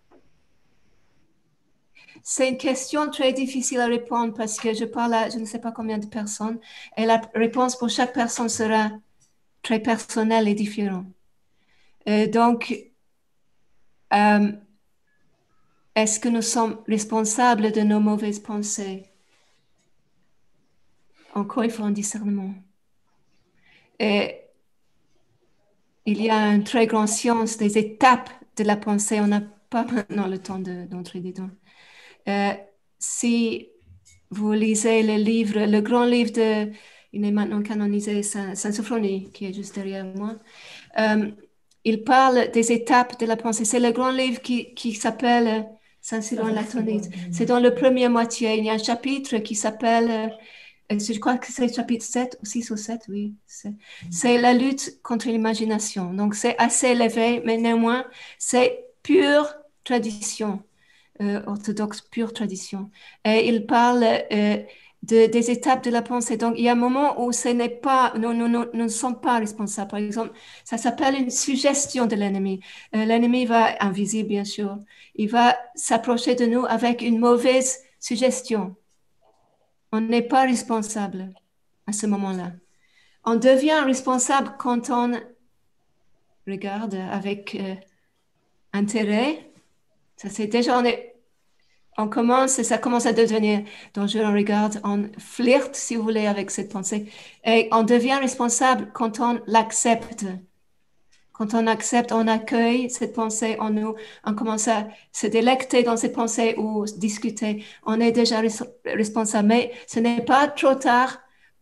Speaker 2: c'est une question très difficile à répondre parce que je parle à je ne sais pas combien de personnes et la réponse pour chaque personne sera très personnelle et différente. Euh, donc, euh, est-ce que nous sommes responsables de nos mauvaises pensées? Encore, il faut un discernement. Et il y a une très grande science des étapes de la pensée. On n'a pas maintenant le temps de, d'entrer dedans. Euh, si vous lisez le livre, le grand livre de, il est maintenant canonisé, Saint, Saint Sophronie, qui est juste derrière moi, euh, il parle des étapes de la pensée. C'est le grand livre qui, qui s'appelle Saint Cyran Latonite. C'est dans le premier moitié. Il y a un chapitre qui s'appelle... Je crois que c'est le chapitre sept, ou six ou sept, oui. C'est, c'est la lutte contre l'imagination. Donc, c'est assez élevé, mais néanmoins, c'est pure tradition, euh, orthodoxe, pure tradition. Et il parle euh, de, des étapes de la pensée. Donc, il y a un moment où ce n'est pas, nous, nous, nous, nous ne sommes pas responsables. Par exemple, ça s'appelle une suggestion de l'ennemi. Euh, l'ennemi va, invisible bien sûr, il va s'approcher de nous avec une mauvaise suggestion. On n'est pas responsable à ce moment-là. On devient responsable quand on regarde avec euh, intérêt. Ça, c'est déjà, on, est, on commence, ça commence à devenir dangereux. On regarde, on flirte, si vous voulez, avec cette pensée. Et on devient responsable quand on l'accepte. Quand on accepte, on accueille cette pensée en nous, on commence à se délecter dans cette pensée ou discuter. On est déjà res- responsable, mais ce n'est pas trop tard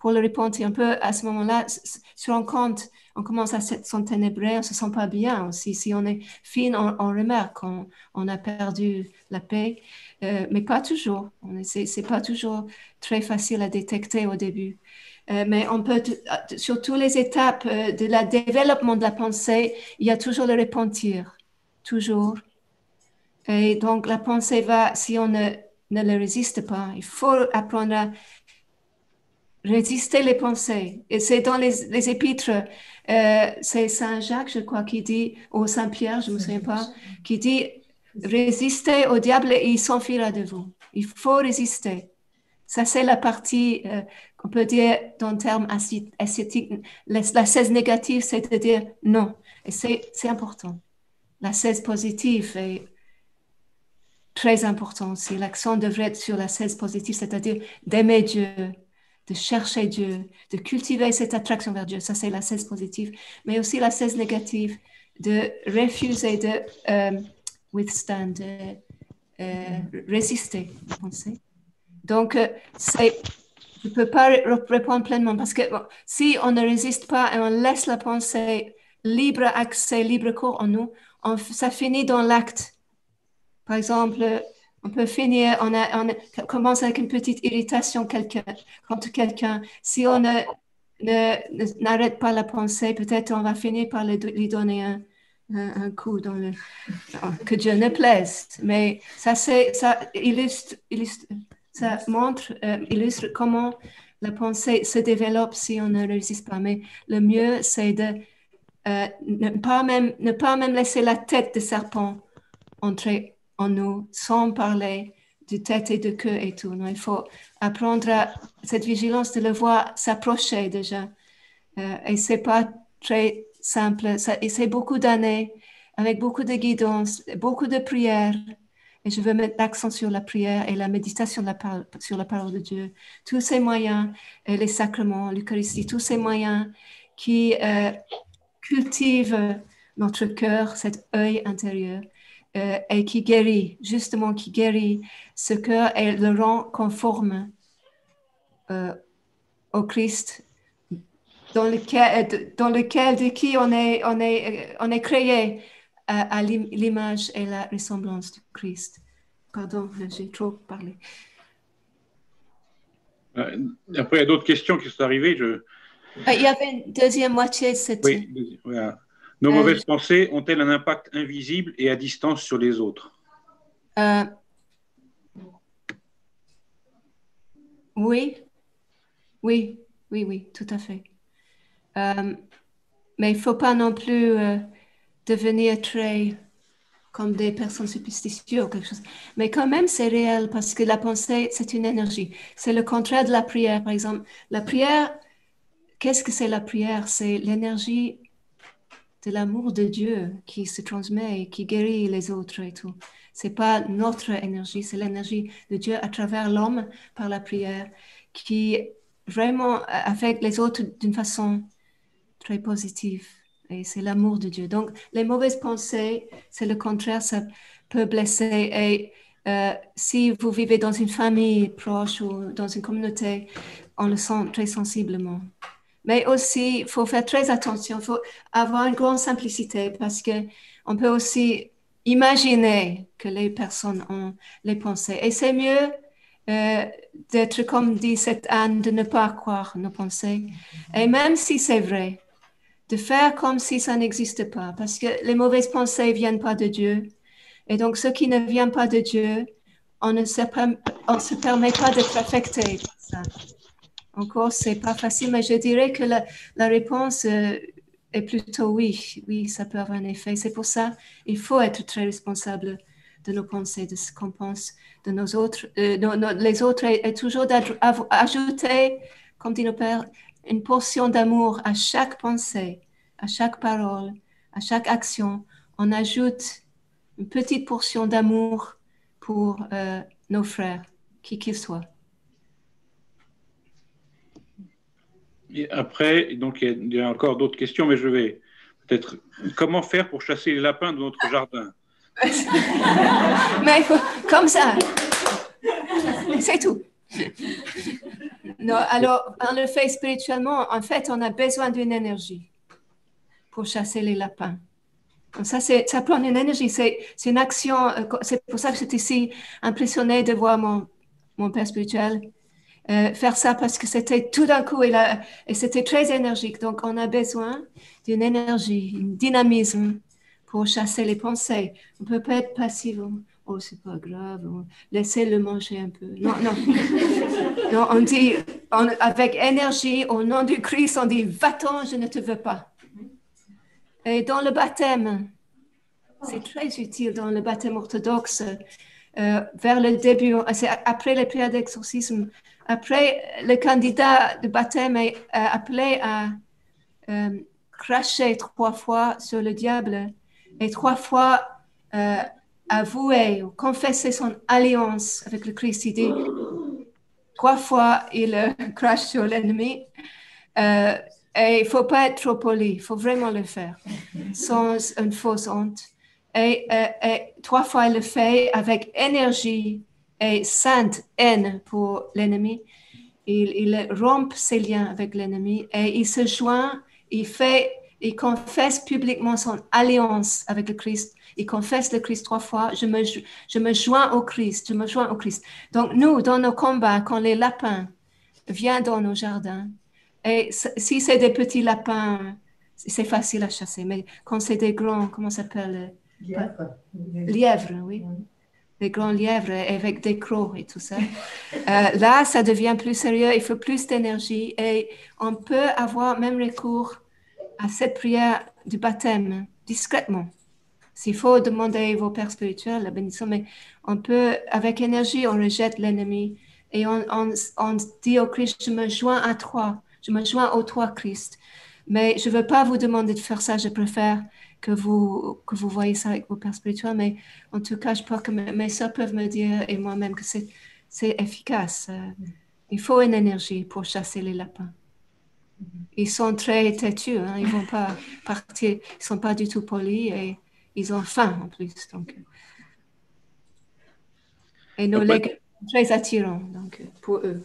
Speaker 2: pour le repentir. Un peu à ce moment-là, se rend compte, on commence à s'enténébrer, on ne se sent pas bien aussi. Si on est fine, on, on remarque qu'on on a perdu la paix, euh, mais pas toujours. Ce n'est pas toujours très facile à détecter au début. Euh, mais on peut, sur toutes les étapes euh, de la développement de la pensée, il y a toujours le repentir, toujours. Et donc la pensée va, si on ne, ne le résiste pas, il faut apprendre à résister les pensées. Et c'est dans les, les épîtres, euh, c'est Saint Jacques, je crois, qui dit, ou Saint Pierre, je ne me souviens pas, qui dit, résistez au diable et il s'enfuira de vous. Il faut résister. Ça, c'est la partie euh, qu'on peut dire, dans le terme ascétique, l'ascèse négative, c'est de dire non. Et c'est important. L'ascèse positive est très important aussi. L'accent devrait être sur l'ascèse positive, c'est-à-dire d'aimer Dieu, de chercher Dieu, de cultiver cette attraction vers Dieu. Ça, c'est l'ascèse positive. Mais aussi l'ascèse négative, de refuser, de euh, withstand, de euh, résister, vous pensez? Donc, euh, je ne peux pas répondre pleinement parce que bon, si on ne résiste pas et on laisse la pensée libre accès, libre cours en nous, on, ça finit dans l'acte. Par exemple, on peut finir, on, a, on commence avec une petite irritation quelqu'un, contre quelqu'un. Si on ne, ne, n'arrête pas la pensée, peut-être on va finir par lui, lui donner un, un, un coup dans le... Que Dieu ne plaise. Mais ça, c'est, ça illustre, illustre, ça montre, euh, illustre comment la pensée se développe si on ne résiste pas. Mais le mieux, c'est de euh, ne, pas même, ne pas même laisser la tête de serpent entrer en nous sans parler de tête et de queue et tout. Non, il faut apprendre à cette vigilance de le voir s'approcher déjà. Euh, et c'est pas très simple. Ça, et c'est beaucoup d'années avec beaucoup de guidance, beaucoup de prières. Et je veux mettre l'accent sur la prière et la méditation de la par- sur la parole de Dieu. Tous ces moyens, et les sacrements, l'Eucharistie, tous ces moyens qui euh, cultivent notre cœur, cet œil intérieur. Euh, et qui guérit, justement qui guérit ce cœur et le rend conforme euh, au Christ, dans lequel, dans lequel de qui on est, on est, on est créé à, à l'image et la ressemblance du Christ. Pardon, j'ai trop parlé.
Speaker 3: Après, il y a d'autres questions qui sont arrivées. Je...
Speaker 2: Il y avait une deuxième moitié de cette...
Speaker 3: Oui, voilà. Nos euh, mauvaises pensées ont-elles un impact invisible et à distance sur les autres?
Speaker 2: Euh, oui, oui, oui, oui, tout à fait. Euh, mais il ne faut pas non plus euh, devenir très comme des personnes superstitieuses ou quelque chose. Mais quand même, c'est réel parce que la pensée, c'est une énergie. C'est le contraire de la prière, par exemple. La prière, qu'est-ce que c'est la prière? C'est l'énergie de l'amour de Dieu qui se transmet et qui guérit les autres et tout. C'est pas notre énergie, c'est l'énergie de Dieu à travers l'homme par la prière qui vraiment affecte les autres d'une façon très positive. Et c'est l'amour de Dieu. Donc, les mauvaises pensées, c'est le contraire, ça peut blesser. Et euh, si vous vivez dans une famille proche ou dans une communauté, on le sent très sensiblement. Mais aussi, il faut faire très attention, il faut avoir une grande simplicité parce qu'on peut aussi imaginer que les personnes ont les pensées. Et c'est mieux euh, d'être, comme dit cette Anne, de ne pas croire nos pensées. Et même si c'est vrai, de faire comme si ça n'existe pas, parce que les mauvaises pensées ne viennent pas de Dieu. Et donc, ce qui ne vient pas de Dieu, on ne se, on se permet pas d'être affecté par ça. Encore, c'est pas facile, mais je dirais que la, la réponse euh, est plutôt oui. Oui, ça peut avoir un effet. C'est pour ça qu'il faut être très responsable de nos pensées, de ce qu'on pense de nos autres, euh, nos, nos, les autres, et, et toujours d'ajouter, comme dit nos pères, une portion d'amour à chaque pensée, à chaque parole, à chaque action. On ajoute une petite portion d'amour pour euh, nos frères, qui qu'ils soient.
Speaker 3: Et après, donc il y a encore d'autres questions, mais je vais peut-être. Comment faire pour chasser les lapins de notre jardin?
Speaker 2: Mais comme ça, c'est tout. Non, alors, on le fait spirituellement. En fait, on a besoin d'une énergie pour chasser les lapins. Donc ça, c'est, ça prend une énergie. C'est, c'est une action. C'est pour ça que j'étais si impressionnée de voir mon, mon père spirituel euh, faire ça parce que c'était tout d'un coup et, là, et c'était très énergique. Donc, on a besoin d'une énergie, un dynamisme pour chasser les pensées. On peut pas être passif. Oh, c'est pas grave. Laissez-le manger un peu. Non, non. Non, on dit, on, avec énergie, au nom du Christ, on dit, va-t'en, je ne te veux pas. Et dans le baptême, c'est très utile dans le baptême orthodoxe, euh, vers le début, c'est après les prières d'exorcisme, après le candidat de baptême est euh, appelé à euh, cracher trois fois sur le diable et trois fois euh, avouer ou confesser son alliance avec le Christ. Il dit, trois fois, il euh, crache sur l'ennemi. Euh, et il ne faut pas être trop poli, il faut vraiment le faire, sans une fausse honte. Et, et, et trois fois, il le fait avec énergie et sainte haine pour l'ennemi. Il, il rompt ses liens avec l'ennemi et il se joint, il fait, il confesse publiquement son alliance avec le Christ. Il confesse le Christ trois fois. Je me, je me joins au Christ, je me joins au Christ. Donc nous, dans nos combats, quand les lapins viennent dans nos jardins, et si c'est des petits lapins, c'est facile à chasser. Mais quand c'est des grands, comment ça s'appelle?
Speaker 5: Lièvre.
Speaker 2: Lièvres, oui. Des grands lièvres avec des crocs et tout ça. Euh, là, ça devient plus sérieux, il faut plus d'énergie et on peut avoir même recours à cette prière du baptême discrètement. S'il faut demander vos pères spirituels la bénédiction, mais on peut, avec énergie, on rejette l'ennemi et on, on, on dit au Christ, je me joins à toi, je me joins au toi, Christ. Mais je ne veux pas vous demander de faire ça, je préfère que vous, que vous voyez ça avec vos pères spirituels, mais en tout cas, je pense que mes, mes soeurs peuvent me dire, et moi-même, que c'est, c'est efficace. Il faut une énergie pour chasser les lapins. Ils sont très têtus, hein, ils ne vont pas partir, ils ne sont pas du tout polis et ils ont faim en plus. Donc. Et nos légumes sont très attirants donc, pour eux.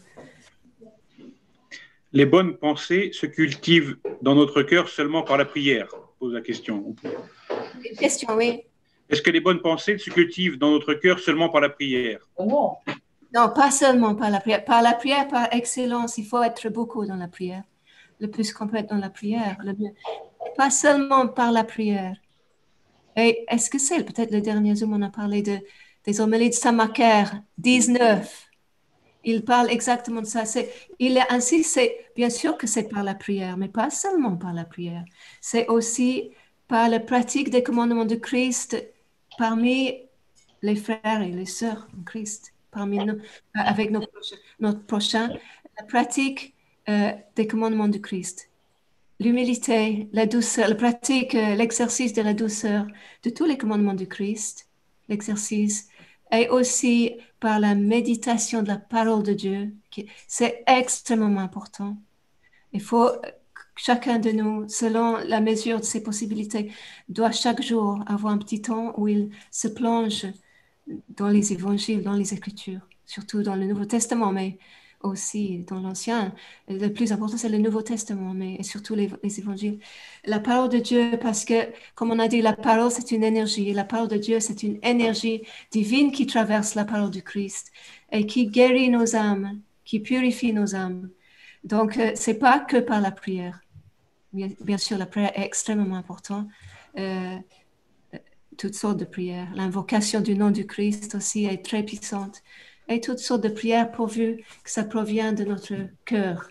Speaker 3: Les bonnes pensées se cultivent dans notre cœur seulement par la prière, pose la question.
Speaker 2: Une question, oui.
Speaker 3: Est-ce que les bonnes pensées se cultivent dans notre cœur seulement par la prière?
Speaker 5: Non.
Speaker 2: Non, pas seulement par la prière. Par la prière, par excellence, il faut être beaucoup dans la prière. Le plus qu'on peut être dans la prière, le mieux. Pas seulement par la prière. Et est-ce que c'est, peut-être le dernier Zoom, on a parlé de, des homélies de Saint-Macaire, dix-neuf. Il parle exactement de ça. C'est, il est ainsi, c'est bien sûr que c'est par la prière, mais pas seulement par la prière. C'est aussi par la pratique des commandements de Christ parmi les frères et les sœurs en Christ, parmi nous, avec nos prochains, notre prochain, la pratique euh, des commandements de Christ. L'humilité, la douceur, la pratique, euh, l'exercice de la douceur de tous les commandements du Christ, l'exercice, et aussi par la méditation de la parole de Dieu, qui, c'est extrêmement important. Il faut, chacun de nous, selon la mesure de ses possibilités, doit chaque jour avoir un petit temps où il se plonge dans les évangiles, dans les Écritures, surtout dans le Nouveau Testament, mais aussi dans l'Ancien. Le plus important, c'est le Nouveau Testament, mais surtout les, les évangiles. La parole de Dieu, parce que, comme on a dit, la parole, c'est une énergie. Et la parole de Dieu, c'est une énergie divine qui traverse la parole du Christ et qui guérit nos âmes, qui purifie nos âmes. Donc, euh, c'est pas que par la prière. Bien, bien sûr, la prière est extrêmement importante. Euh, toutes sortes de prières. L'invocation du nom du Christ aussi est très puissante. Et toutes sortes de prières pourvu que ça provient de notre cœur.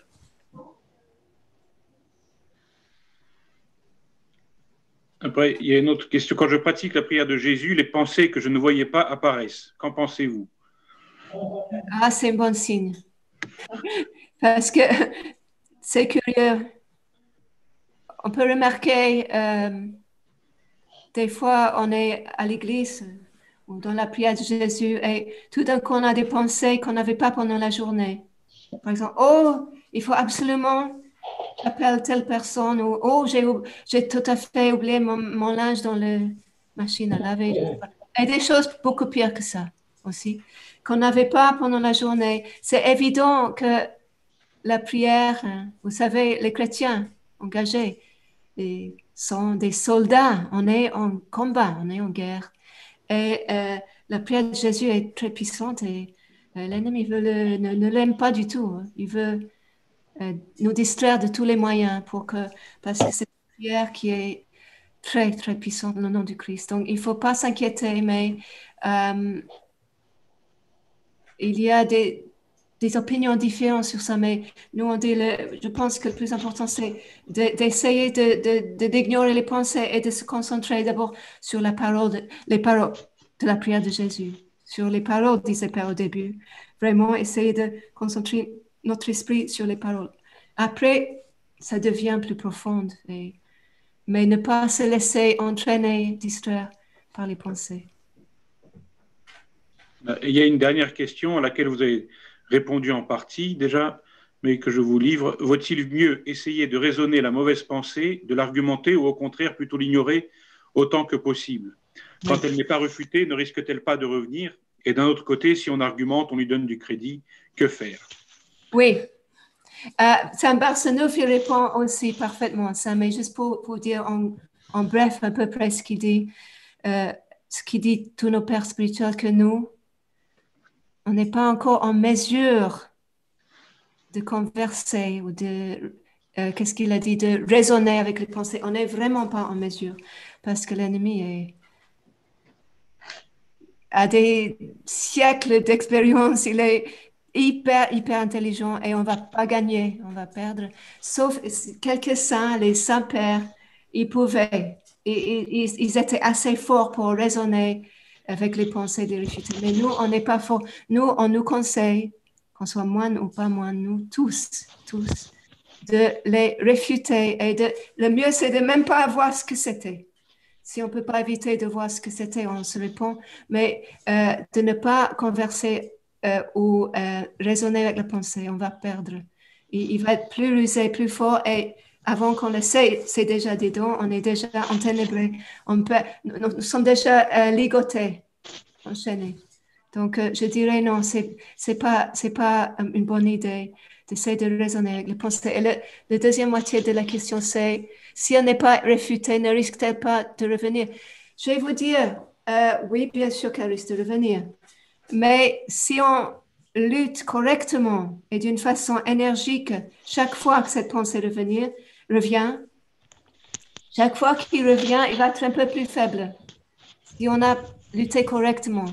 Speaker 3: Après, il y a une autre question. Quand je pratique la prière de Jésus, les pensées que je ne voyais pas apparaissent. Qu'en pensez-vous?
Speaker 2: Ah, c'est un bon signe. Parce que c'est curieux. On peut remarquer, euh, des fois, on est à l'église ou dans la prière de Jésus et tout d'un coup, on a des pensées qu'on n'avait pas pendant la journée. Par exemple, oh, il faut absolument appeler telle personne ou oh, j'ai, j'ai tout à fait oublié mon, mon linge dans la machine à laver. Et des choses beaucoup pires que ça aussi, qu'on n'avait pas pendant la journée. C'est évident que la prière, hein, vous savez, les chrétiens engagés ils sont des soldats, on est en combat, on est en guerre. Et euh, la prière de Jésus est très puissante et euh, l'ennemi veut le, ne, ne l'aime pas du tout. Il veut euh, nous distraire de tous les moyens pour que, parce que c'est une prière qui est très, très puissante dans le nom du Christ. Donc, il ne faut pas s'inquiéter, mais euh, il y a des, des opinions différentes sur ça, mais nous, on dit, le, je pense que le plus important, c'est de, d'essayer de, de, de, d'ignorer les pensées et de se concentrer d'abord sur la parole de, les paroles de la prière de Jésus, sur les paroles, disait Père au début. Vraiment, essayer de concentrer notre esprit sur les paroles. Après, ça devient plus profond, et, mais ne pas se laisser entraîner, distraire par les pensées.
Speaker 3: Il y a une dernière question à laquelle vous avez répondu en partie déjà, mais que je vous livre. Vaut-il mieux essayer de raisonner la mauvaise pensée, de l'argumenter ou au contraire plutôt l'ignorer autant que possible? Quand oui. Elle n'est pas réfutée, ne risque-t-elle pas de revenir? Et d'un autre côté, si on argumente, on lui donne du crédit, que faire?
Speaker 2: Oui, euh, Saint Bartholomew répond aussi parfaitement à ça, mais juste pour, pour dire en, en bref à peu près ce qu'il dit, euh, ce qu'il dit tous nos pères spirituels, que nous, on n'est pas encore en mesure de converser ou de, euh, qu'est-ce qu'il a dit, de raisonner avec les pensées. On n'est vraiment pas en mesure parce que l'ennemi est, a des siècles d'expérience. Il est hyper, hyper intelligent et on ne va pas gagner, on va perdre. Sauf quelques saints, les saints pères, ils pouvaient, et, ils, ils étaient assez forts pour raisonner avec les pensées des réfutés. Mais nous, on n'est pas forts. Nous, on nous conseille, qu'on soit moine ou pas moine, nous tous, tous, de les réfuter. Et de, le mieux, c'est de même pas voir ce que c'était. Si on ne peut pas éviter de voir ce que c'était, on se répond. Mais euh, de ne pas converser euh, ou euh, raisonner avec la pensée, on va perdre. Il, il va être plus rusé, plus fort. Et avant qu'on le sait, c'est déjà dedans, on est déjà enténébré. On peut, nous, nous sommes déjà euh, ligotés, enchaînés. Donc, euh, je dirais non, ce n'est pas, c'est pas une bonne idée d'essayer de raisonner avec les pensées. Et le, la deuxième moitié de la question, c'est si on n'est pas réfuté, ne risque-t-elle pas de revenir? Je vais vous dire, euh, oui, bien sûr qu'elle risque de revenir. Mais si on lutte correctement et d'une façon énergique, chaque fois que cette pensée revenir, revient, chaque fois qu'il revient, il va être un peu plus faible. Si on a lutté correctement.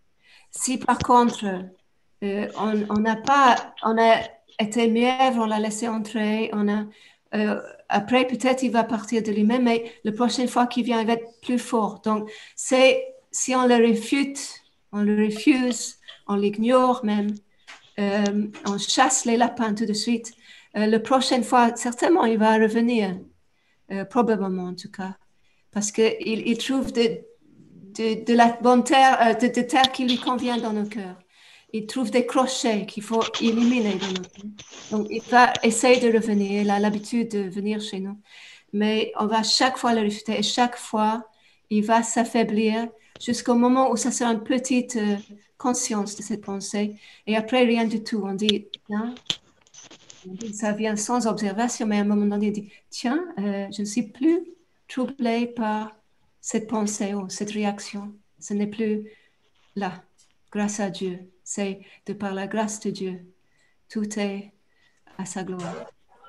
Speaker 2: Si par contre, euh, on n'a pas, on a été mièvre, on l'a laissé entrer, on a, euh, après peut-être il va partir de lui-même, mais la prochaine fois qu'il vient, il va être plus fort. Donc, c'est, si on le réfute, on le refuse, on l'ignore même, euh, on chasse les lapins tout de suite, euh, la prochaine fois, certainement, il va revenir, euh, probablement en tout cas, parce qu'il il trouve de, de, de la bonne terre, euh, de, de terre qui lui convient dans nos cœurs. Il trouve des crochets qu'il faut éliminer dans nos cœurs. Donc, il va essayer de revenir, il a l'habitude de venir chez nous, mais on va chaque fois le refuter et chaque fois, il va s'affaiblir jusqu'au moment où ça sera une petite euh, conscience de cette pensée. Et après, rien du tout. On dit, hein? On dit, ça vient sans observation, mais à un moment donné, on dit, tiens, euh, je ne suis plus troublée par cette pensée ou cette réaction. Ce n'est plus là, grâce à Dieu. C'est de par la grâce de Dieu. Tout est à sa gloire.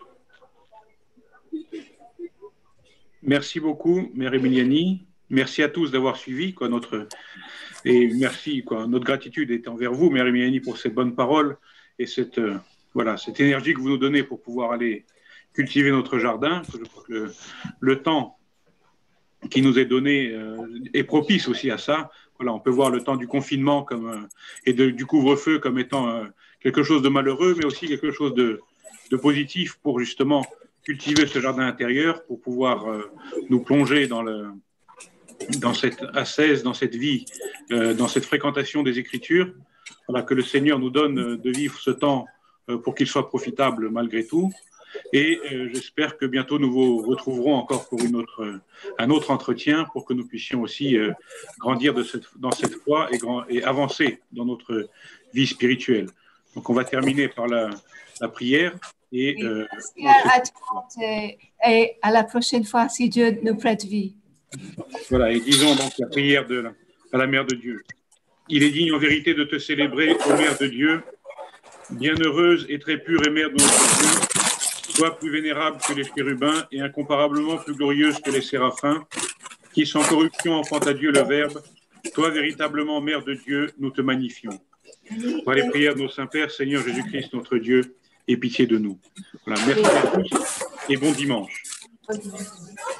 Speaker 3: Merci beaucoup, Mère Emiliani. Merci à tous d'avoir suivi. Quoi, notre, et merci, quoi, notre gratitude est envers vous, Mère Emiliani, pour cette bonne parole et cette, euh, voilà, cette énergie que vous nous donnez pour pouvoir aller cultiver notre jardin. Je crois que le, le temps qui nous est donné euh, est propice aussi à ça. Voilà, on peut voir le temps du confinement comme, euh, et de, du couvre-feu comme étant euh, quelque chose de malheureux, mais aussi quelque chose de, de positif pour justement cultiver ce jardin intérieur, pour pouvoir euh, nous plonger dans, le, dans cette ascèse, dans cette vie, euh, dans cette fréquentation des Écritures. Voilà, que le Seigneur nous donne de vivre ce temps euh, pour qu'il soit profitable malgré tout. Et euh, j'espère que bientôt nous vous retrouverons encore pour une autre, euh, un autre entretien pour que nous puissions aussi euh, grandir de cette, dans cette foi et, grand, et avancer dans notre vie spirituelle. Donc, on va terminer par la, la prière. Et,
Speaker 2: Oui,
Speaker 3: euh,
Speaker 2: merci à, à tous et, et à la prochaine fois si Dieu nous prête vie.
Speaker 3: Voilà, et disons donc la prière de la, à la Mère de Dieu. Il est digne en vérité de te célébrer, ô Mère de Dieu, bienheureuse et très pure et Mère de notre Dieu, toi plus vénérable que les chérubins et incomparablement plus glorieuse que les séraphins, qui sans corruption enfantent à Dieu le Verbe, toi véritablement Mère de Dieu, nous te magnifions. Par les prières de nos saints pères, Seigneur Jésus-Christ, notre Dieu, aie pitié de nous. Voilà, merci à tous et bon dimanche.